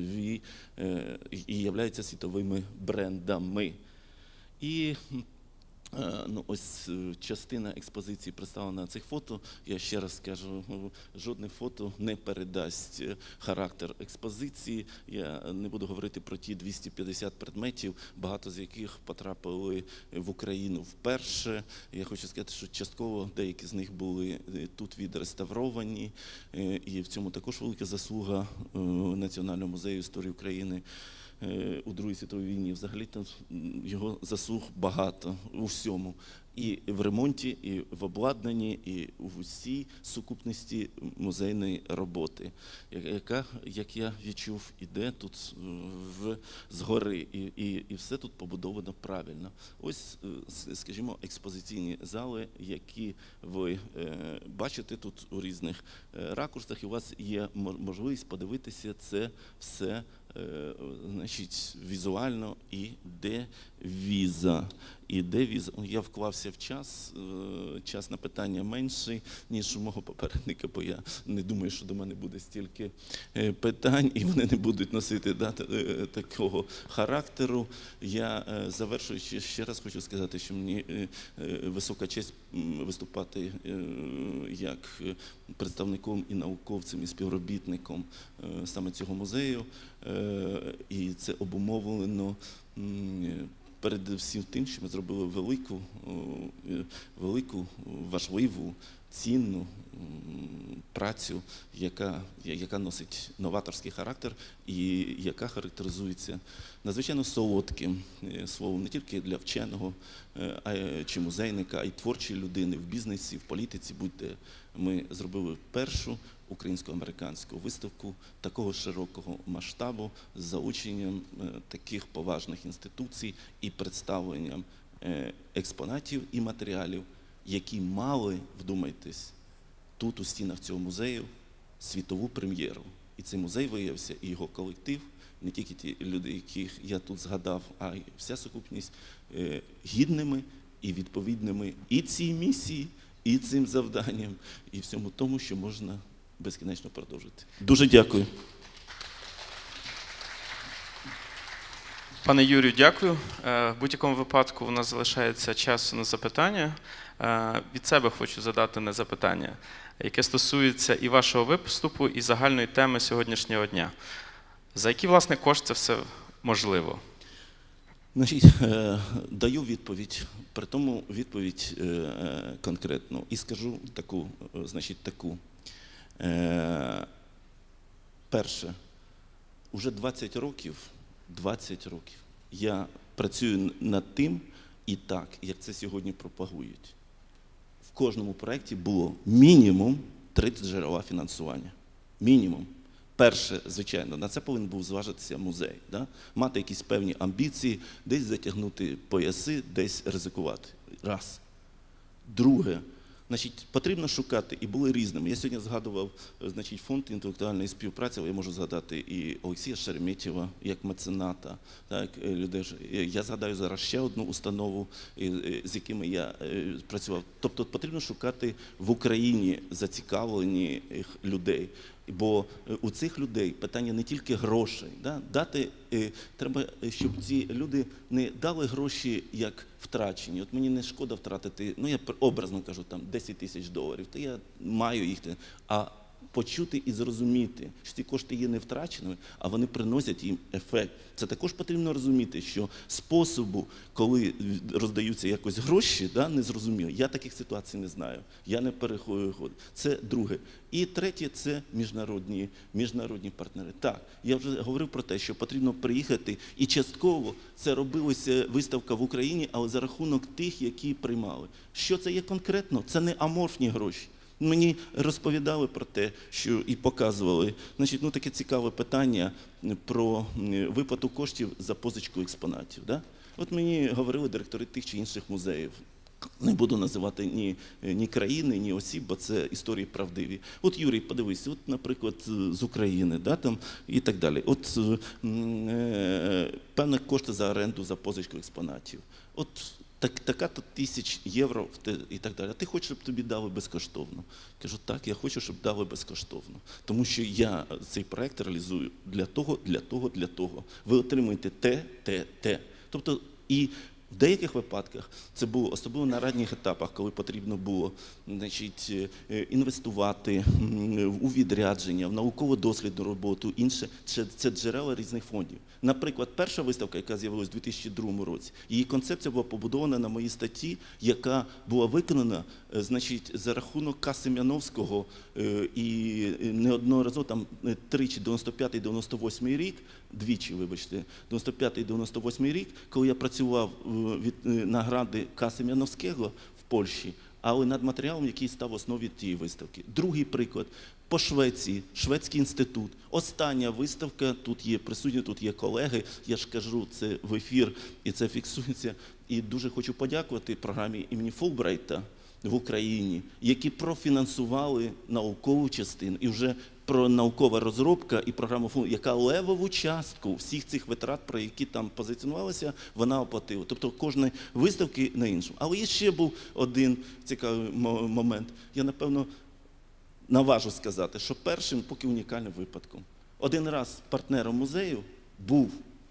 і являються світовими брендами. І ось частина експозиції представлена на цих фото. Я ще раз скажу, жодне фото не передасть характер експозиції. Я не буду говорити про ті 250 предметів, багато з яких потрапили в Україну вперше. Я хочу сказати, що частково деякі з них були тут відреставровані. І в цьому також велика заслуга Національного музею історії України у Другій світовій війні. Взагалі-то його заслуг багато у всьому. І в ремонті, і в обладнанні, і в усій сукупності музейної роботи, яка, як я відчув, іде тут згори. І все тут побудовано правильно. Ось, скажімо, експозиційні зали, які ви бачите тут у різних ракурсах, і у вас є можливість подивитися це все візуально і де віза. Я вклався в час на питання менший, ніж у мого попередника, бо я не думаю, що до мене буде стільки питань, і вони не будуть носити такого характеру. Я, завершуючи, ще раз хочу сказати, що мені висока честь виступати як представником і науковцем, і співробітником саме цього музею. І це обумовлено перед всім тим, що ми зробили велику, важливу, цінну працю, яка носить новаторський характер і яка характеризується надзвичайно солодким словом не тільки для вченого чи музейника, а й творчої людини в бізнесі, в політиці, будь-де. Ми зробили першу українсько-американську виставку такого широкого масштабу з залученням таких поважних інституцій і представленням експонатів і матеріалів, які мали, вдумайтесь, тут у стінах цього музею світову прем'єру. І цей музей виявився, і його колектив, не тільки ті люди, яких я тут згадав, а й вся сукупність, гідними і відповідними і цій місії, і цим завданням, і всьому тому, що можна безкінечно продовжити. Дуже дякую. Пане Юрію, дякую. В будь-якому випадку у нас залишається час на запитання. Від себе хочу задати на запитання, яке стосується і вашого виступу, і загальної теми сьогоднішнього дня. За які, власне, кошти це все можливо? Даю відповідь, при тому відповідь конкретну. І скажу таку. Перше, уже 20 років я працюю над тим, і так, як це сьогодні пропагують. В кожному проєкті було мінімум 3 джерела фінансування. Мінімум. Перше, звичайно, на це повинен був зважитися музей. Да? Мати якісь певні амбіції, десь затягнути пояси, десь ризикувати. Раз. Друге, потрібно шукати, і були різними. Я сьогодні згадував фонд інтелектуальної співпраці, але я можу згадати і Олексія Шереметьєва як мецената. Я згадаю зараз ще одну установу, з якими я працював. Тобто потрібно шукати в Україні зацікавлені людей. Бо у цих людей питання не тільки грошей. Треба, щоб ці люди не дали гроші як втрачені. От мені не шкода втратити, я образно кажу, $10 000, то я маю їх. А почути і зрозуміти, що ці кошти є не втраченими, а вони приносять їм ефект. Це також потрібно розуміти, що способу, коли роздаються якось гроші, да, не зрозуміло. Я таких ситуацій не знаю, я не переходжу. Це друге. І третє – це міжнародні партнери. Так, я вже говорив про те, що потрібно приїхати, і частково це робилася виставка в Україні, але за рахунок тих, які приймали. Що це є конкретно? Це не аморфні гроші. Мені розповідали про те, що і показували. Значить, таке цікаве питання про виплату коштів за позичку експонатів. Да? От мені говорили директори тих чи інших музеїв. Не буду називати ні країни, ні осіб, бо це історії правдиві. От, Юрій, подивись, от, наприклад, з України, да, там, і так далі. От певні кошти за оренду, за позичку експонатів. От така-то 1000 євро і так далі. А ти хочеш, щоб тобі дали безкоштовно? Кажу, так, я хочу, щоб дали безкоштовно. Тому що я цей проект реалізую для того. Ви отримуєте те. Тобто, і в деяких випадках це було, особливо на ранніх етапах, коли потрібно було, значить, інвестувати у відрядження, в науково-дослідну роботу, інше. Це джерела різних фондів. Наприклад, перша виставка, яка з'явилась у 2002 році, її концепція була побудована на моїй статті, яка була виконана, значить, за рахунок Каси Мяновського, і неодноразово, там, тричі, 95-98 рік, двічі, вибачте, 95-98 рік, коли я працював на гранди Каси Мяновського в Польщі, але над матеріалом, який став в основі тієї виставки. Другий приклад. По Швеції, Шведський інститут. Остання виставка, тут є присутні, тут є колеги, я ж кажу, це в ефір і це фіксується. І дуже хочу подякувати програмі імені Фулбрайта в Україні, які профінансували наукову частину. І вже про наукова розробка і програма Фулбрайта, яка левову частку всіх цих витрат, про які там позиціонувалися, вона оплатила. Тобто кожної виставки на іншому. Але є ще був один цікавий момент. Я, напевно, наважу сказати, що першим, поки унікальним випадком, один раз партнером музею був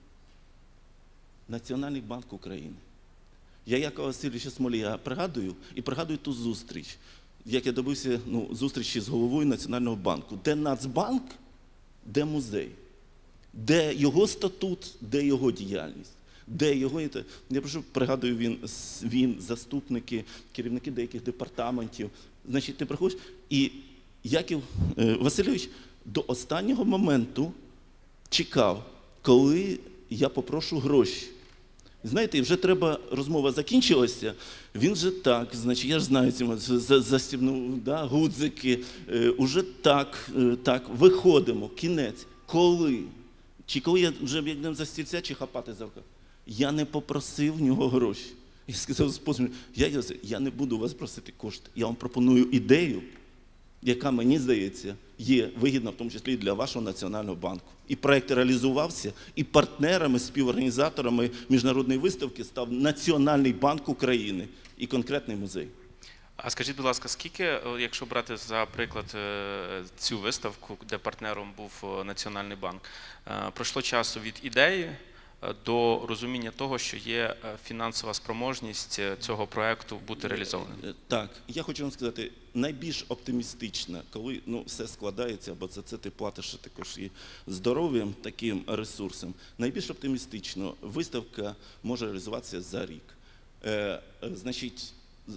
Національний банк України. Я Якова Васильовича Смолія пригадую, і пригадую ту зустріч, як я добився зустрічі з головою Національного банку. Де Нацбанк, де музей, де його статут, де його діяльність. Де його, я прошу, пригадую, він, заступники, керівники деяких департаментів. Значить, ти приходиш, і Яків Васильович до останнього моменту чекав, коли я попрошу гроші. Знаєте, вже треба, розмова закінчилася, він же так, значить, я ж знаю, застібнув, да, гудзики, уже так, виходимо, кінець. Коли? Чи коли я вже йдемо за стільця, чи хапати за руку? Я не попросив в нього гроші. Я сказав, я не буду у вас просити кошти, я вам пропоную ідею, яка, мені здається, є вигідна, в тому числі і для вашого Національного банку. І проєкт реалізувався, і партнерами, співорганізаторами міжнародної виставки став Національний банк України і конкретний музей. А скажіть, будь ласка, скільки, якщо брати за приклад цю виставку, де партнером був Національний банк, пройшло часу від ідеї до розуміння того, що є фінансова спроможність цього проєкту бути реалізованим? Так, я хочу вам сказати, найбільш оптимістична, коли все складається, бо це ти платиш також і здоров'ям, таким ресурсом, найбільш оптимістично виставка може реалізуватися за рік. Значить,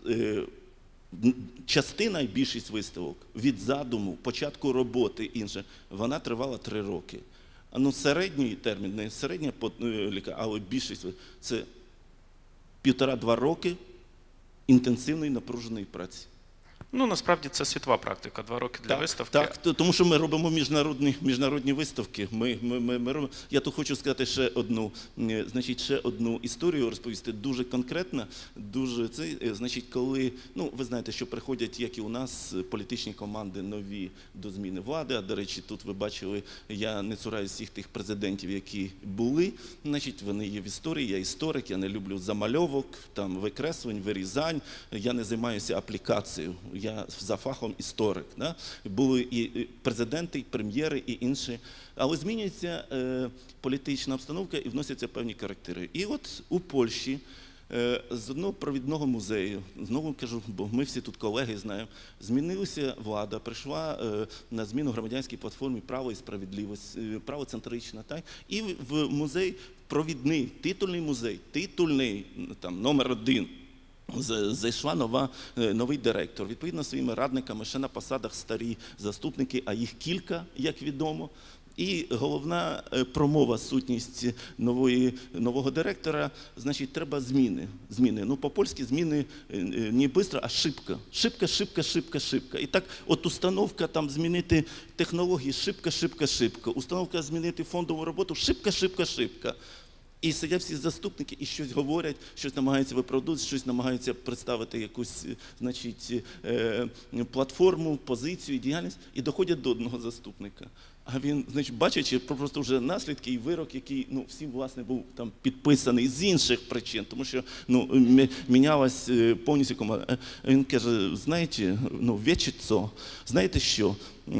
частина і більшість виставок від задуму, початку роботи інше, вона тривала 3 роки. Середній термін, не середня, але більшість – це 1,5-2 роки інтенсивної напруженої праці. Насправді це світова практика, 2 роки для виставки. Так, тому що ми робимо міжнародні виставки. Я тут хочу сказати ще одну історію розповісти, дуже конкретно, коли, ви знаєте, що приходять, як і у нас, політичні команди нові до зміни влади, а, до речі, тут ви бачили, я не цураюсь всіх тих президентів, які були, вони є в історії, я історик, я не люблю замальовок, викреслень, вирізань, я не займаюся аплікацією. Я за фахом історик. Да? Були і президенти, і прем'єри, і інші. Але змінюється політична обстановка і вносяться певні корективи. І от у Польщі З одного провідного музею, знову кажу, бо ми всі тут колеги знаємо, змінилася влада, прийшла на зміну громадянській платформі «Право і справедливість», правоцентрична, так? І в музей провідний, титульний музей, титульний, там, номер 1, зайшла новий директор. Відповідно, своїми радниками ще на посадах старі заступники, а їх кілька, як відомо. І головна промова, сутність нового директора, значить, треба зміни. Ну, по-польськи зміни не швидко, а шибко. Шибко. І так, от установка там змінити технології шибко. Установка змінити фондову роботу шибко. І сидять всі заступники і щось говорять, щось намагаються виправдати, щось намагаються представити якусь, значить, платформу, позицію, діяльність, і доходять до одного заступника. А він, значить, бачачи просто вже наслідки і вирок, який, ну, всім, власне, був там підписаний з інших причин, тому що, ну, мінялась повністю команда. Він каже, знаєте, ну, вечіцо, знаєте що,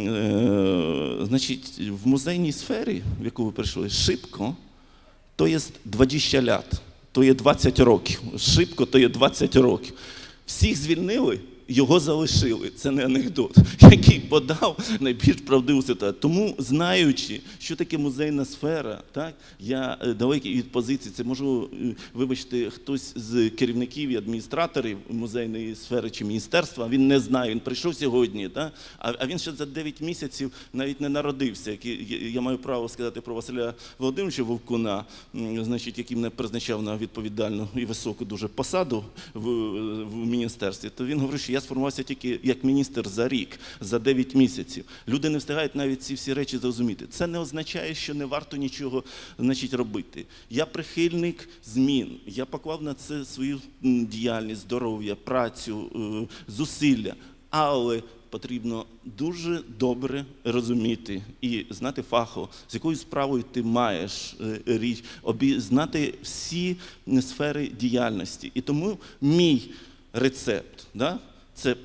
значить, в музейній сфері, в яку ви прийшли, шибко, то є 20 лят, то є 20 років. Шибко, то є 20 років. Всіх звільнили, його залишили. Це не анекдот, який подав найбільш правдиву ситуацію. Тому, знаючи, що таке музейна сфера, так, я далекий від позиції, це можу, вибачте, хтось з керівників і адміністраторів музейної сфери чи міністерства, він не знає, він прийшов сьогодні, так, а він ще за 9 місяців навіть не народився. Я маю право сказати про Василя Володимировича Вовкуна, значить, який мене призначав на відповідальну і високу дуже посаду в міністерстві, то він говорив, що я сформувався тільки як міністр за рік, за 9 місяців. Люди не встигають навіть ці всі речі зрозуміти. Це не означає, що не варто нічого, значить, робити. Я прихильник змін. Я поклав на це свою діяльність, здоров'я, працю, зусилля. Але потрібно дуже добре розуміти і знати фахово, з якою справою ти маєш річ, знати всі сфери діяльності. І тому мій рецепт, да? Це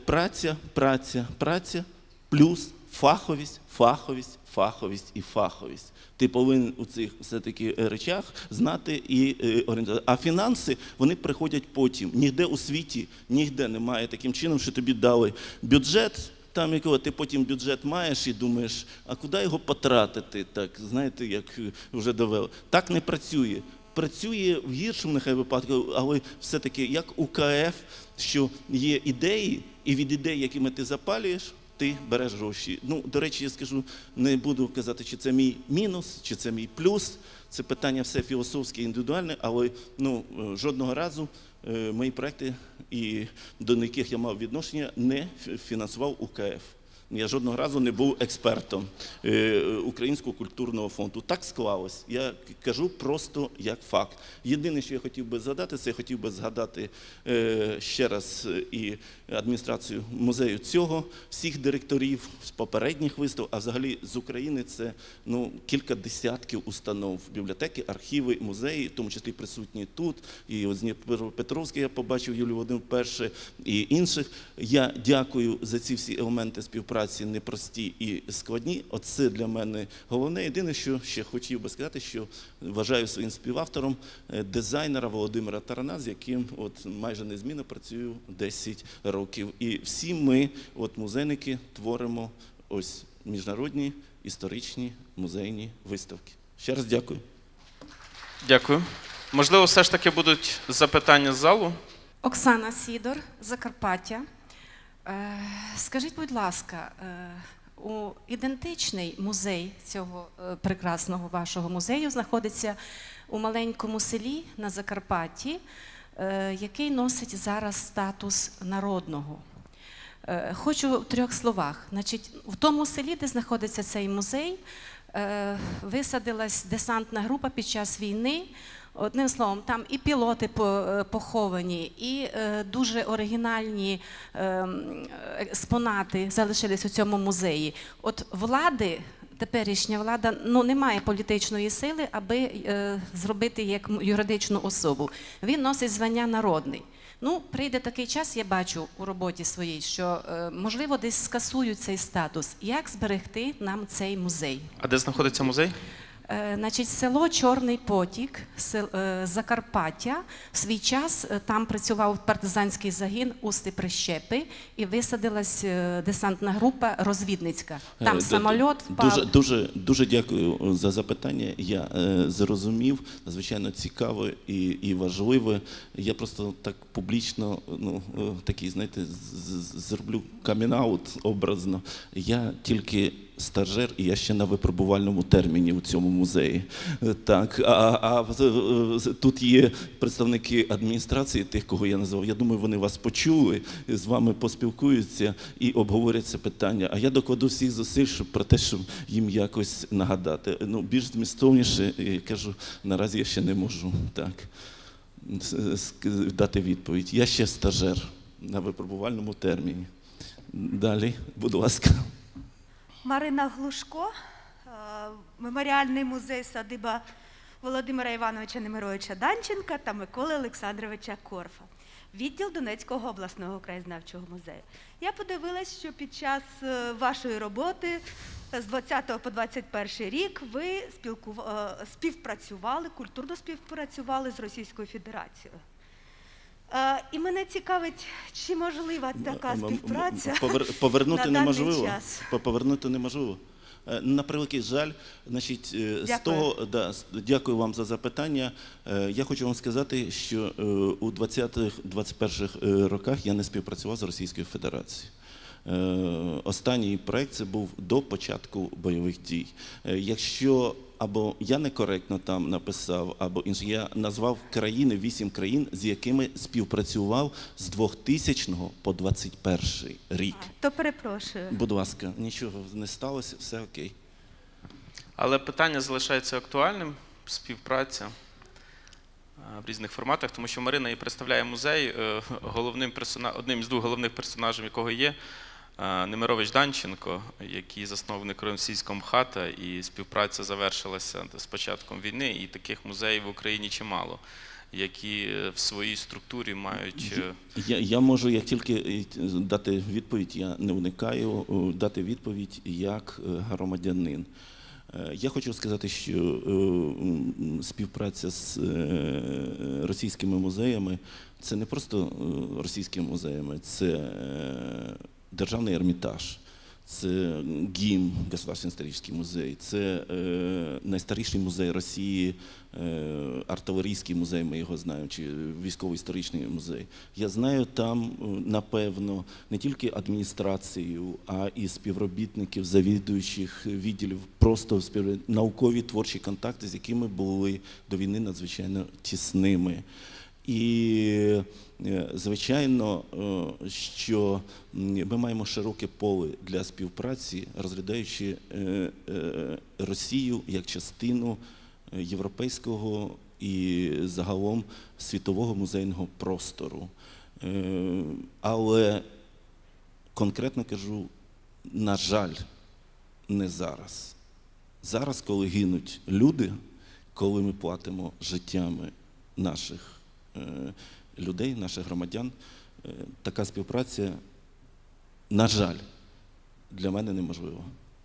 праця, плюс фаховість і фаховість. Ти повинен у цих все-таки речах знати і орієнтувати. А фінанси, вони приходять потім. Ніде у світі, ніде немає таким чином, що тобі дали бюджет, там якого ти потім бюджет маєш і думаєш, а куди його потратити, так, знаєте, як вже довели. Так не працює. Працює в гіршому, нехай випадку, але все-таки як УКФ, що є ідеї, і від ідей, якими ти запалюєш, ти береш гроші. Ну, до речі, я скажу, не буду казати, чи це мій мінус, чи це мій плюс. Це питання все філософське, індивідуальне, але ну, жодного разу мої проекти, і до яких я мав відношення, не фінансував УКФ. Я жодного разу не був експертом Українського культурного фонду. Так склалось. Я кажу просто як факт. Єдине, що я хотів би згадати, це я хотів би згадати ще раз і адміністрацію музею цього, всіх директорів з попередніх виставок, а взагалі з України це ну, кілька десятків установ, бібліотеки, архіви, музеї, в тому числі присутні тут, і от з Дніпропетровська я побачив Юлію Володимирівну вперше, і інших. Я дякую за ці всі елементи співпраці, непрості і складні. Оце для мене головне. Єдине, що ще хотів би сказати, що вважаю своїм співавтором дизайнера Володимира Тарана, з яким от майже незмінно працюю 10 років. І всі ми, от музейники, творимо ось міжнародні історичні музейні виставки. Ще раз дякую. Дякую. Можливо, все ж таки будуть запитання з залу? Оксана Сідор, Закарпаття. Скажіть, будь ласка, ідентичний музей цього прекрасного вашого музею знаходиться у маленькому селі на Закарпатті, який носить зараз статус народного. Хочу в 3 словах. Значить, в тому селі, де знаходиться цей музей, висадилась десантна група під час війни. Одним словом, там і пілоти поховані, і дуже оригінальні експонати залишились у цьому музеї. От влади, теперішня влада, ну, не має політичної сили, аби зробити як юридичну особу. Він носить звання народний. Ну, прийде такий час, я бачу у роботі своїй, що, можливо, десь скасують цей статус. Як зберегти нам цей музей? А де знаходиться музей? Значить, село Чорний Потік, Закарпаття. В свій час там працював партизанський загін Усти-Прищепи і висадилась десантна група розвідницька. Там самоліт впав. Дуже дякую за запитання. Я зрозумів, надзвичайно цікаво і важливо. Я просто так публічно, такий, знаєте, зроблю камін-аут образно. Я тільки стажер, і я ще на випробувальному терміні у цьому музеї. Так, тут є представники адміністрації, тих, кого я назвав. Я думаю, вони вас почули, з вами поспілкуються і обговорять це питання. А я докладу всіх зусиль, про те, щоб їм якось нагадати. Більш змістовніше, я кажу, наразі я ще не можу так дати відповідь. Я ще стажер на випробувальному терміні. Далі, будь ласка. Марина Глушко, меморіальний музей садиба Володимира Івановича Немировича Данченка та Миколи Олександровича Корфа, відділ Донецького обласного краєзнавчого музею. Я подивилась, що під час вашої роботи з 20 по 21 рік ви співпрацювали, культурно співпрацювали з Російською Федерацією. І мене цікавить, чи можлива така співпраця повернути на неможливо. даний час? Повернути неможливо. На превеликий жаль, значить, з того, дякую вам за запитання. Я хочу вам сказати, що у 20-21 роках я не співпрацював з Російською Федерацією. Останній проект це був до початку бойових дій. Якщо або я некоректно там написав, або інше, я назвав країни, 8 країн, з якими співпрацював з 2000 по 21 рік. То перепрошую. Будь ласка, нічого не сталося, все окей. Але питання залишається актуальним, співпраця в різних форматах, тому що Марина і представляє музей, одним з двох головних персонажів якого є Немирович Данченко, який засновник російського МХАТа, і співпраця завершилася з початком війни, і таких музеїв в Україні чимало, які в своїй структурі мають... Я можу як тільки дати відповідь, я не уникаю, дати відповідь як громадянин. Я хочу сказати, що співпраця з російськими музеями – це не просто російськими музеями, це Державний Ермітаж, це ГІМ, Государственный исторический музей, це найстаріший музей Росії, артилерійський музей, ми його знаємо, чи військово-історичний музей. Я знаю там, напевно, не тільки адміністрацію, а і співробітників, завідуючих відділів, просто наукові творчі контакти, з якими були до війни надзвичайно тісними. І, звичайно, що ми маємо широке поле для співпраці, розглядаючи Росію як частину європейського і загалом світового музейного простору. Але конкретно кажу, на жаль, не зараз. Зараз, коли гинуть люди, коли ми платимо життями наших людей, наших громадян, така співпраця, на жаль, для мене неможлива.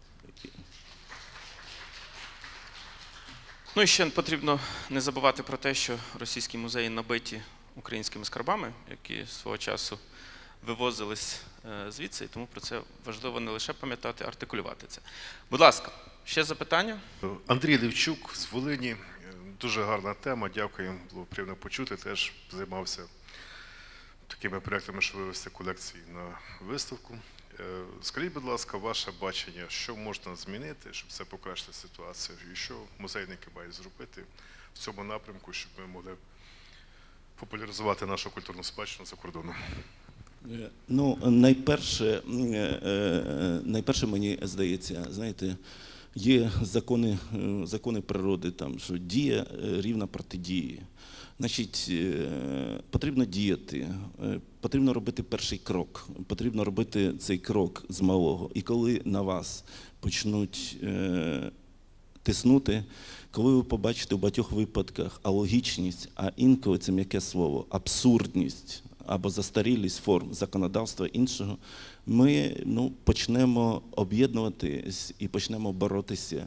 Ну і ще потрібно не забувати про те, що російські музеї набиті українськими скарбами, які свого часу вивозились звідси, і тому про це важливо не лише пам'ятати, а артикулювати це. Будь ласка, ще запитання? Андрій Левчук з Волині. Дуже гарна тема, дякую, було приємно почути. Теж займався такими проєктами, що вивести колекції на виставку. Скажіть, будь ласка, ваше бачення, що можна змінити, щоб це покращити ситуацію, і що музейники мають зробити в цьому напрямку, щоб ми могли популяризувати нашу культурну спадщину за кордоном? Ну, найперше, мені здається, знаєте, є закони природи, там, що дія рівна протидії. Значить, потрібно діяти, потрібно робити перший крок, потрібно робити цей крок з малого. І коли на вас почнуть тиснути, коли ви побачите в багатьох випадках алогічність, а інколи це м'яке слово, абсурдність або застарілість форм законодавства іншого, ми почнемо об'єднуватись і почнемо боротися,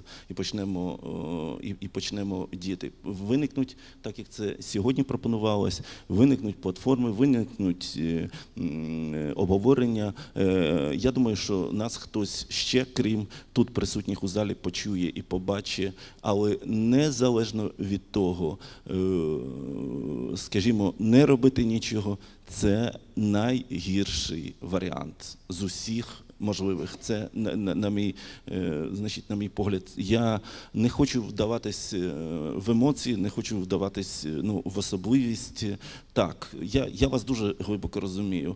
і почнемо діяти. Виникнуть, так як це сьогодні пропонувалось, виникнуть платформи, виникнуть обговорення. Я думаю, що нас хтось ще, крім тут присутніх у залі, почує і побачить, але незалежно від того, скажімо, не робити нічого – це найгірший варіант з усіх можливих. Це, на мій погляд, я не хочу вдаватись в емоції, не хочу вдаватись в особливість. Так, я вас дуже глибоко розумію.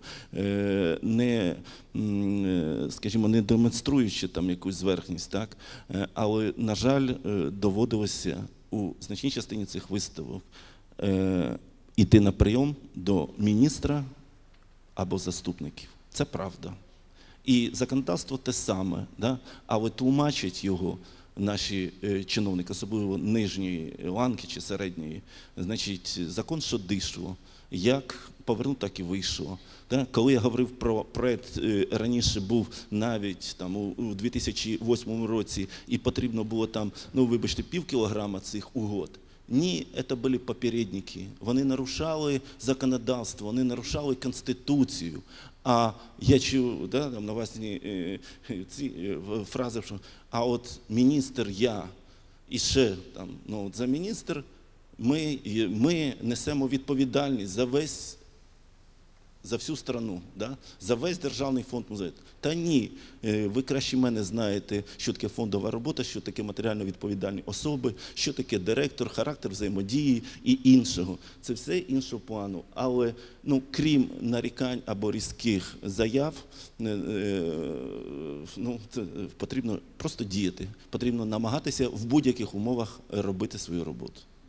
Скажімо, не демонструючи там якусь зверхність, так? Але, на жаль, доводилося у значній частині цих виставок іти на прийом до міністра або заступників. Це правда. І законодавство те саме, да? Але тлумачать його наші чиновники, особливо нижньої ланки чи середньої. Значить, закон, що дишло, як повернув, так і вийшло. Да? Коли я говорив про проект, раніше був навіть там, у 2008 році, і потрібно було там, вибачте, пів кілограма цих угод. Ні, це були попередники. Вони нарушали законодавство, вони нарушали Конституцію. А я чув, на власні ці фрази, що а от міністр я і ще там, за міністр ми несемо відповідальність за всю страну, да? За весь Державний фонд музею. Та ні, ви краще мене знаєте, що таке фондова робота, що таке матеріально відповідальні особи, що таке директор, характер взаємодії і іншого. Це все іншого плану. Але, крім нарікань або різких заяв, потрібно просто діяти. Потрібно намагатися в будь-яких умовах робити свою роботу.